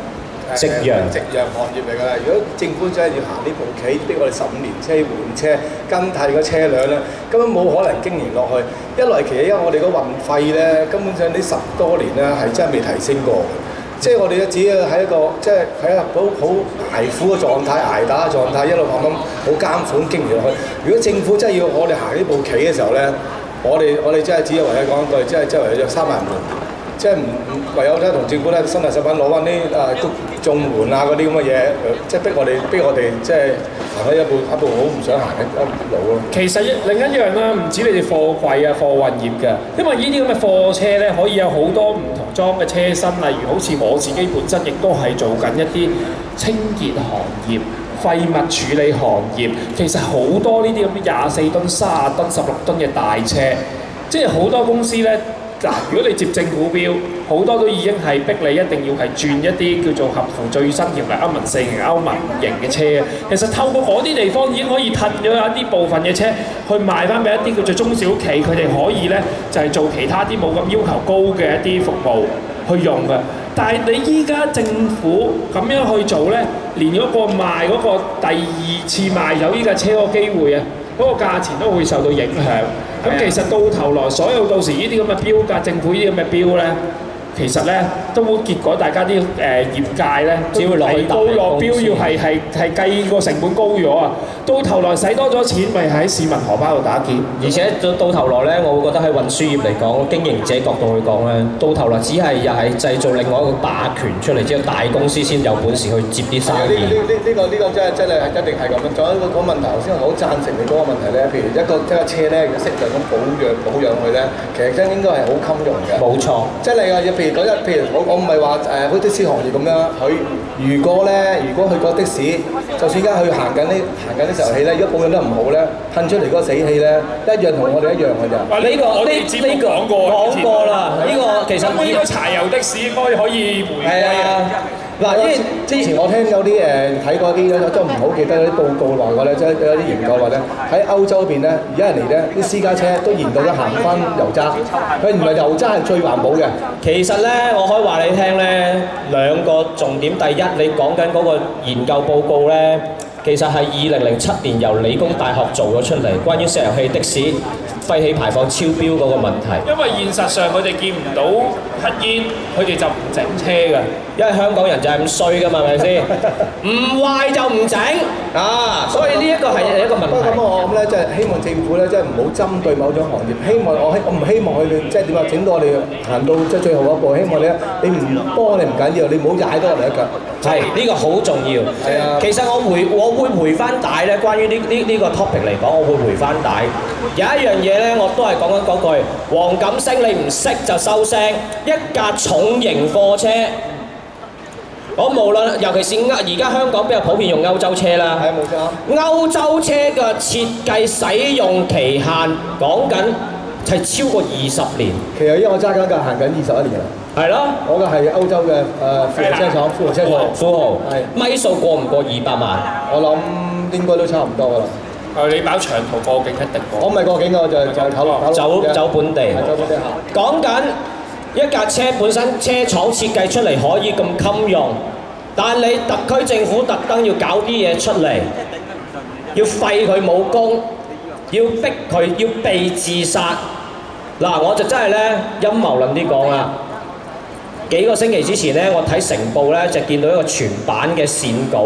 夕陽行業嚟㗎啦。如果政府真係要行呢步棋，逼我哋15年車換車更替個車輛咧，根本冇可能經營落去。一來其實因為我哋個運費咧，根本上呢10多年咧係真係未提升過嘅。即係我哋只係喺一個即係喺一個好捱苦嘅狀態、捱打嘅狀態，一路咁好艱苦經營落去。如果政府真係要我哋行呢步棋嘅時候咧，我哋真係只係唯有講一句，即係唯有約3萬門，即係唔唯有咧同政府咧伸下手板攞翻啲綜援啊嗰啲咁嘅嘢，即係逼我哋即係行咗一步好唔想行嘅一路咯。 其實另一樣啦，唔止你哋貨櫃啊、貨運業嘅，因為呢啲咁嘅貨車咧，可以有好多唔同裝嘅車身，例如好似我自己本身亦都係做緊一啲清潔行業、廢物處理行業，其實好多呢啲咁嘅24噸、30噸、16噸嘅大車，即係好多公司咧。嗱，如果你接政府標，好多都已經係逼你一定要係轉一啲叫做合乎最新條例歐盟4型、歐盟型嘅車。其實透過嗰啲地方已經可以褪咗一啲部分嘅車去賣翻俾一啲叫做中小企，佢哋可以咧就係做其他啲冇咁要求高嘅一啲服務去用嘅。但係你依家政府咁樣去做咧，連嗰個賣嗰個第2次賣有依架車嗰個機會啊，嗰個價錢都會受到影響。咁其實到頭來，所有到時呢啲咁嘅標價，政府呢啲咁嘅標咧，其實咧都會結果大家啲業界咧，只要提高落標，要係計個成本高咗啊！到頭來使多咗錢，咪喺市民荷包度打劫。 而且到頭來咧，我會覺得喺運輸業嚟講，經營者角度去講咧，到頭來只係又係製造另外一個霸權出嚟，只有大公司先有本事去接啲生意。 呢個真係一定係咁樣。仲有一個問題，頭先我好贊成你嗰個問題咧。譬如一個車咧，如果適量咁保養佢咧，其實真應該係好襟用嘅。 冇錯， 即係你話譬如我唔係話好似的士行業咁樣，佢如果佢個的士，就算而家佢行緊啲石油氣咧，如果保養得唔好咧，噴出嚟嗰個死氣咧，一樣同我哋一樣嘅咋。 呢個講過啦， 呢個其實呢個柴油的士應該可以回歸啊。 嗱，之前我聽有啲睇過啲都唔好記得啲報告話過咧，即係有啲研究話咧，喺歐洲邊咧，而家人嚟咧啲私家車都研究咗行翻油渣，佢唔係油渣係最環保嘅。 其實咧，我可以話你聽咧，兩個重點。第一，你講緊嗰個研究報告咧，其實係2007年由理工大學做咗出嚟，關於石油氣的士廢氣排放超標嗰個問題。 因為現實上佢哋見唔到黑煙，佢哋就唔整車㗎。 因為香港人就係咁衰㗎嘛，係咪先？唔壞就唔整啊！所以呢一個係一個問題。 咁我諗咧，即係希望政府咧，即係唔好針對某種行業。我唔希望佢哋即係點啊，整到我哋行到即係最後一步。希望你唔幫我哋唔緊要，你唔好踩多我哋一腳。 係呢個好重要。係啊。其實我會回翻帶咧，關於呢個 topic 嚟講，我會回翻帶。有一樣嘢咧，我都係講緊嗰句，黃錦星你唔識就收聲。一架重型貨車。我無論，尤其是而家香港比較普遍用歐洲車啦， 係冇錯。 歐洲車嘅設計使用期限講緊係超過20年。 其實因為我揸緊架行緊21年啦。 係咯， 我嘅係歐洲嘅富豪車廠，富豪車廠。 富豪係米數過唔過200萬？ 我諗應該都差唔多㗎啦。 你跑長途過境一定過。 我唔係過境㗎，我就係走本地。 走本地行。 講緊。一架車本身車廠設計出嚟可以咁襟用，但你特區政府特登要搞啲嘢出嚟，要廢佢武功，要逼佢要被自殺。嗱，我就真係咧陰謀論啲講啦。幾個星期之前咧，我睇成報咧就見到一個全版嘅線稿，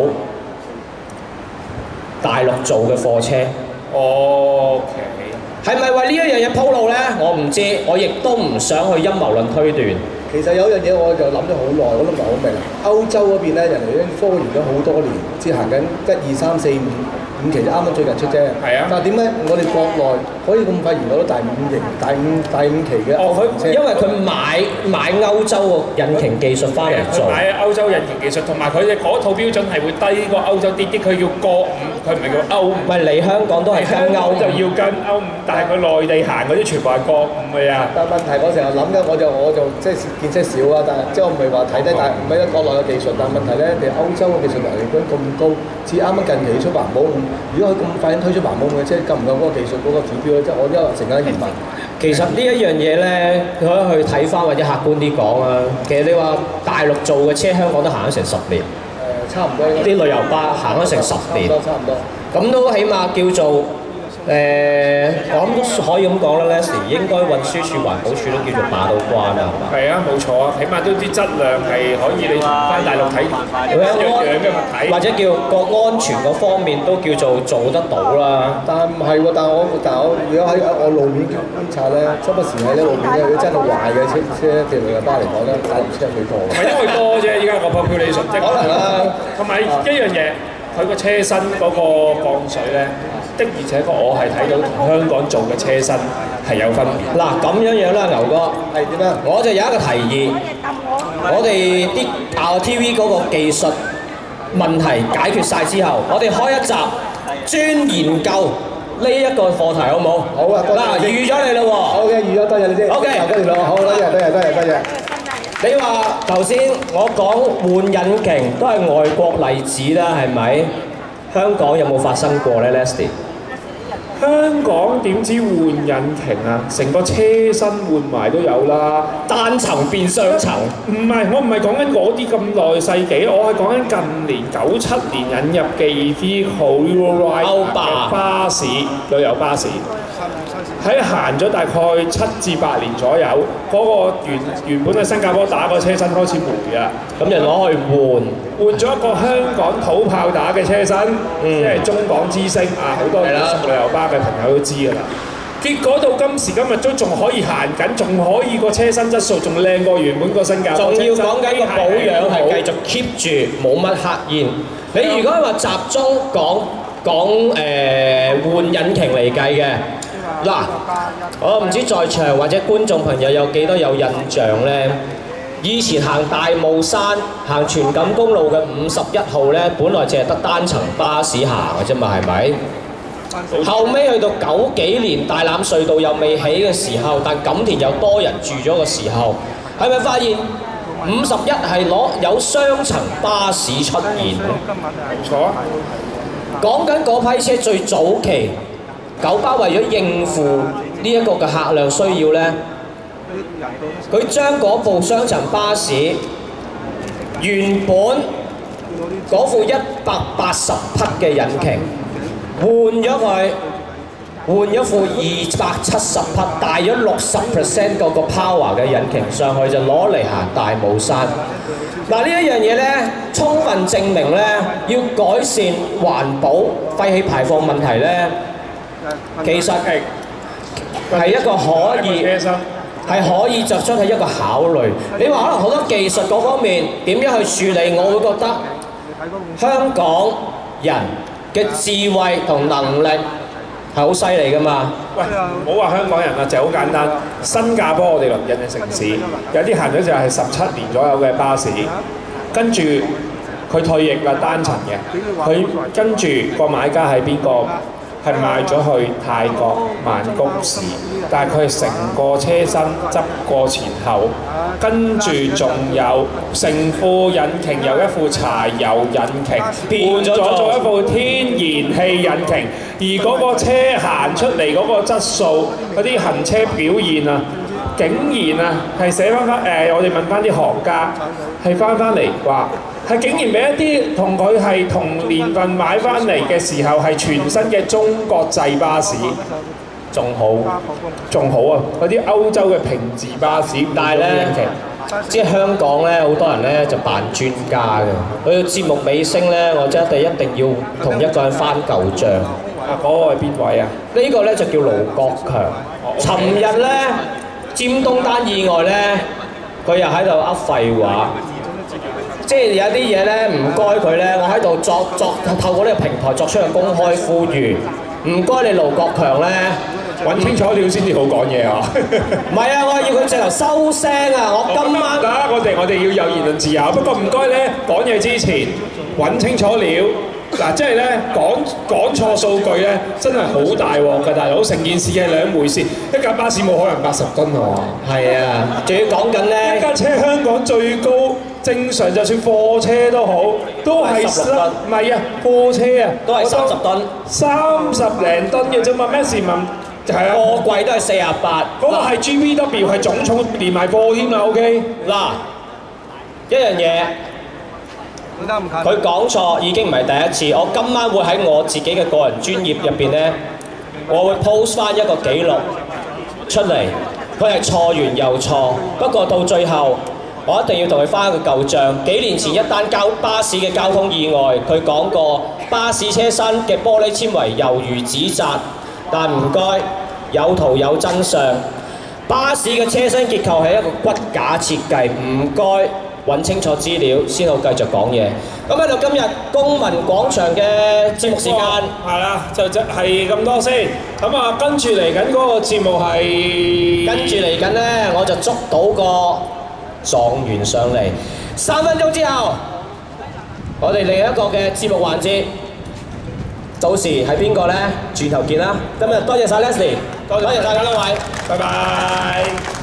大陸做嘅貨車。 OK。 係咪為呢一樣嘢鋪路咧？我唔知，我亦都唔想去陰謀論推斷。 其實有樣嘢我就諗咗好耐，我都唔係好明。歐洲嗰邊咧，人哋已經科研咗好多年，即係行緊1、2、3、4、5期，就啱啱最近出啫。係啊。但係點解我哋國內可以咁快研究到第五期嘅？ 因為佢買歐洲個引擎技術翻嚟做。 買歐洲引擎技術，同埋佢哋嗰套標準係會低過歐洲啲，佢叫國5，佢唔係叫歐5。 唔係嚟香港都係跟歐5， 就要跟歐5，但係佢內地行嗰啲全部係國5嘅啊。 但問題我成日諗嘅，我就即係見識少啊，但係即係我唔係話睇低，但係唔係得國內嘅技術，但係問題咧，你歐洲嘅技術能力咁高，似啱啱近期出環保，如果佢咁快推出環保嘅車，夠唔夠嗰個技術嗰個指標咧？即係我都成日疑問。 其實呢一樣嘢咧，佢可以去睇翻或者客觀啲講啊。其實你話大陸做嘅車，香港都行咗成10年。 差唔多應該。 啲旅遊巴行咗成10年， 差唔多。 咁都起碼叫做我諗都可以咁講啦。Leslie 應該運輸署、環保署都叫做把到關啦，係嘛？ 係啊，冇錯啊，起碼都啲質量係可以你翻大陸睇一樣嘅物體， 或者叫個安全嗰方面都叫做得到啦。 但唔係喎，但我如果喺我路面觀察咧，初不時喺路面咧，如果真係壞嘅車嘅旅遊巴嚟講咧，大陸車幾多？ 唔係因為多啫，依家個 population 即係可能啦。 同埋一樣嘢，佢個車身嗰個降水咧。的而且確，我係睇到同香港做嘅車身係有分別。 嗱咁樣啦，牛哥係點啊？ 我就有一個提議，我哋啲RTV嗰個技術問題解決晒之後，我哋開一集專研究呢一個課題，好唔好？ 好啊， 嗱，預咗你啦喎。 好嘅，預咗多謝你先。 OK， 多謝好，多謝。 你話頭先我講換引擎都係外國例子啦，係咪？香港有冇發生過咧 ，Leslie？ 香港點知換引擎啊？成個車身換埋都有啦， 單層變雙層。 唔係，我唔係講緊嗰啲咁耐世紀，我係講緊近年97年引入嘅 Vehicle 歐巴巴士旅遊巴士。喺行咗大概7至8年左右，嗰、個原本喺新加坡打個車身開始霉啊， 咁就攞去換咗一個香港土炮打嘅車身，即係中港之星啊，好多熟旅遊巴嘅朋友都知㗎啦。結果到今時今日都仲可以行緊，仲可以個車身質素仲靚過原本個新加坡車身， 仲要講緊個保養係繼續 keep 住冇乜黑煙。你如果話集中講換引擎嚟計嘅。嗱，我唔知在場或者觀眾朋友有幾多有印象呢？以前行大霧山、行荃錦公路嘅51號呢，本來淨係得單層巴士行嘅啫嘛，係咪？後尾去到90幾年大欖隧道又未起嘅時候，但錦田又多人住咗嘅時候，係咪發現51係有雙層巴士出現？ 冇錯啊！ 講緊嗰批車最早期。九巴為咗應付呢一個嘅客量需要呢，佢將嗰部雙層巴士原本嗰副180匹嘅引擎換咗佢，換咗副270匹，帶咗60% 嗰個 power 嘅引擎上去，就攞嚟行大霧山。嗱呢一樣嘢呢，充分證明呢，要改善環保廢氣排放問題呢。其實係一個可以作出係一個考慮。你話可能好多技術嗰方面點樣去處理，我會覺得香港人嘅智慧同能力係好犀利㗎嘛。 喂，唔好話香港人啦，就好簡單。新加坡我哋鄰近嘅城市，有啲行咗就係17年左右嘅巴士，跟住佢退役啦單層嘅，佢跟住個買家係邊個？係賣咗去泰國曼谷市，但係佢係成個車身執過前後，跟住仲有成副引擎由一副柴油引擎換咗做一副天然氣引擎，而嗰個車行出嚟嗰個質素，嗰啲行車表現啊，竟然啊係寫翻我哋問翻啲行家，係翻嚟話。係竟然俾一啲同佢係同年份買翻嚟嘅時候係全新嘅中國製巴士，仲好啊！嗰啲歐洲嘅平治巴士，但係咧，即係香港咧，好多人咧就扮專家嘅。去到節目尾聲咧，我真係一定要同一個人翻舊帳。啊，嗰個係邊位啊？ 呢個咧就叫盧國強。尋日咧，尖東單意外咧，佢又喺度噏廢話。即係有啲嘢咧，唔該佢咧，我喺度透過呢個平台作出個公開呼籲，唔該你盧國強咧， 揾清楚料先至好講嘢啊！ 唔係啊，我係要佢直頭收聲啊！我今晚我哋要有言論自由，不過唔該咧，講嘢之前揾清楚料。嗱，即係咧講錯數據咧，真係好大鑊㗎，大佬！成件事係兩回事，一架巴士冇可能80噸係嘛？ 係啊，仲要講緊咧， 一架車香港最高正常就算貨車都好，都係16噸，唔係啊，貨車啊， 都係30噸， 30零噸嘅啫嘛 ，maximum 就係啊， 貨櫃都係48。 嗰個係 GVW 係總重連埋貨添啦，OK。 嗱，一樣嘢。佢講錯已經唔係第一次，我今晚會喺我自己嘅個人專頁入邊呢，我會 post 翻一個記錄出嚟，佢係錯完又錯，不過到最後我一定要同佢翻一個舊帳。幾年前一單巴士嘅交通意外，佢講過巴士車身嘅玻璃纖維猶如紙紮，但唔該有圖有真相。巴士嘅車身結構係一個骨架設計，唔該。揾清楚資料先好繼續講嘢。咁喺度今日公民廣場嘅節目時間係啦，就係咁多先。咁啊，跟住嚟緊嗰個節目係跟住嚟緊呢，我就捉到個狀元上嚟。3分鐘之後，我哋另一個嘅節目環節，到時係邊個呢？轉頭見啦。今日多謝晒 Leslie，多謝晒咁多位， 拜拜。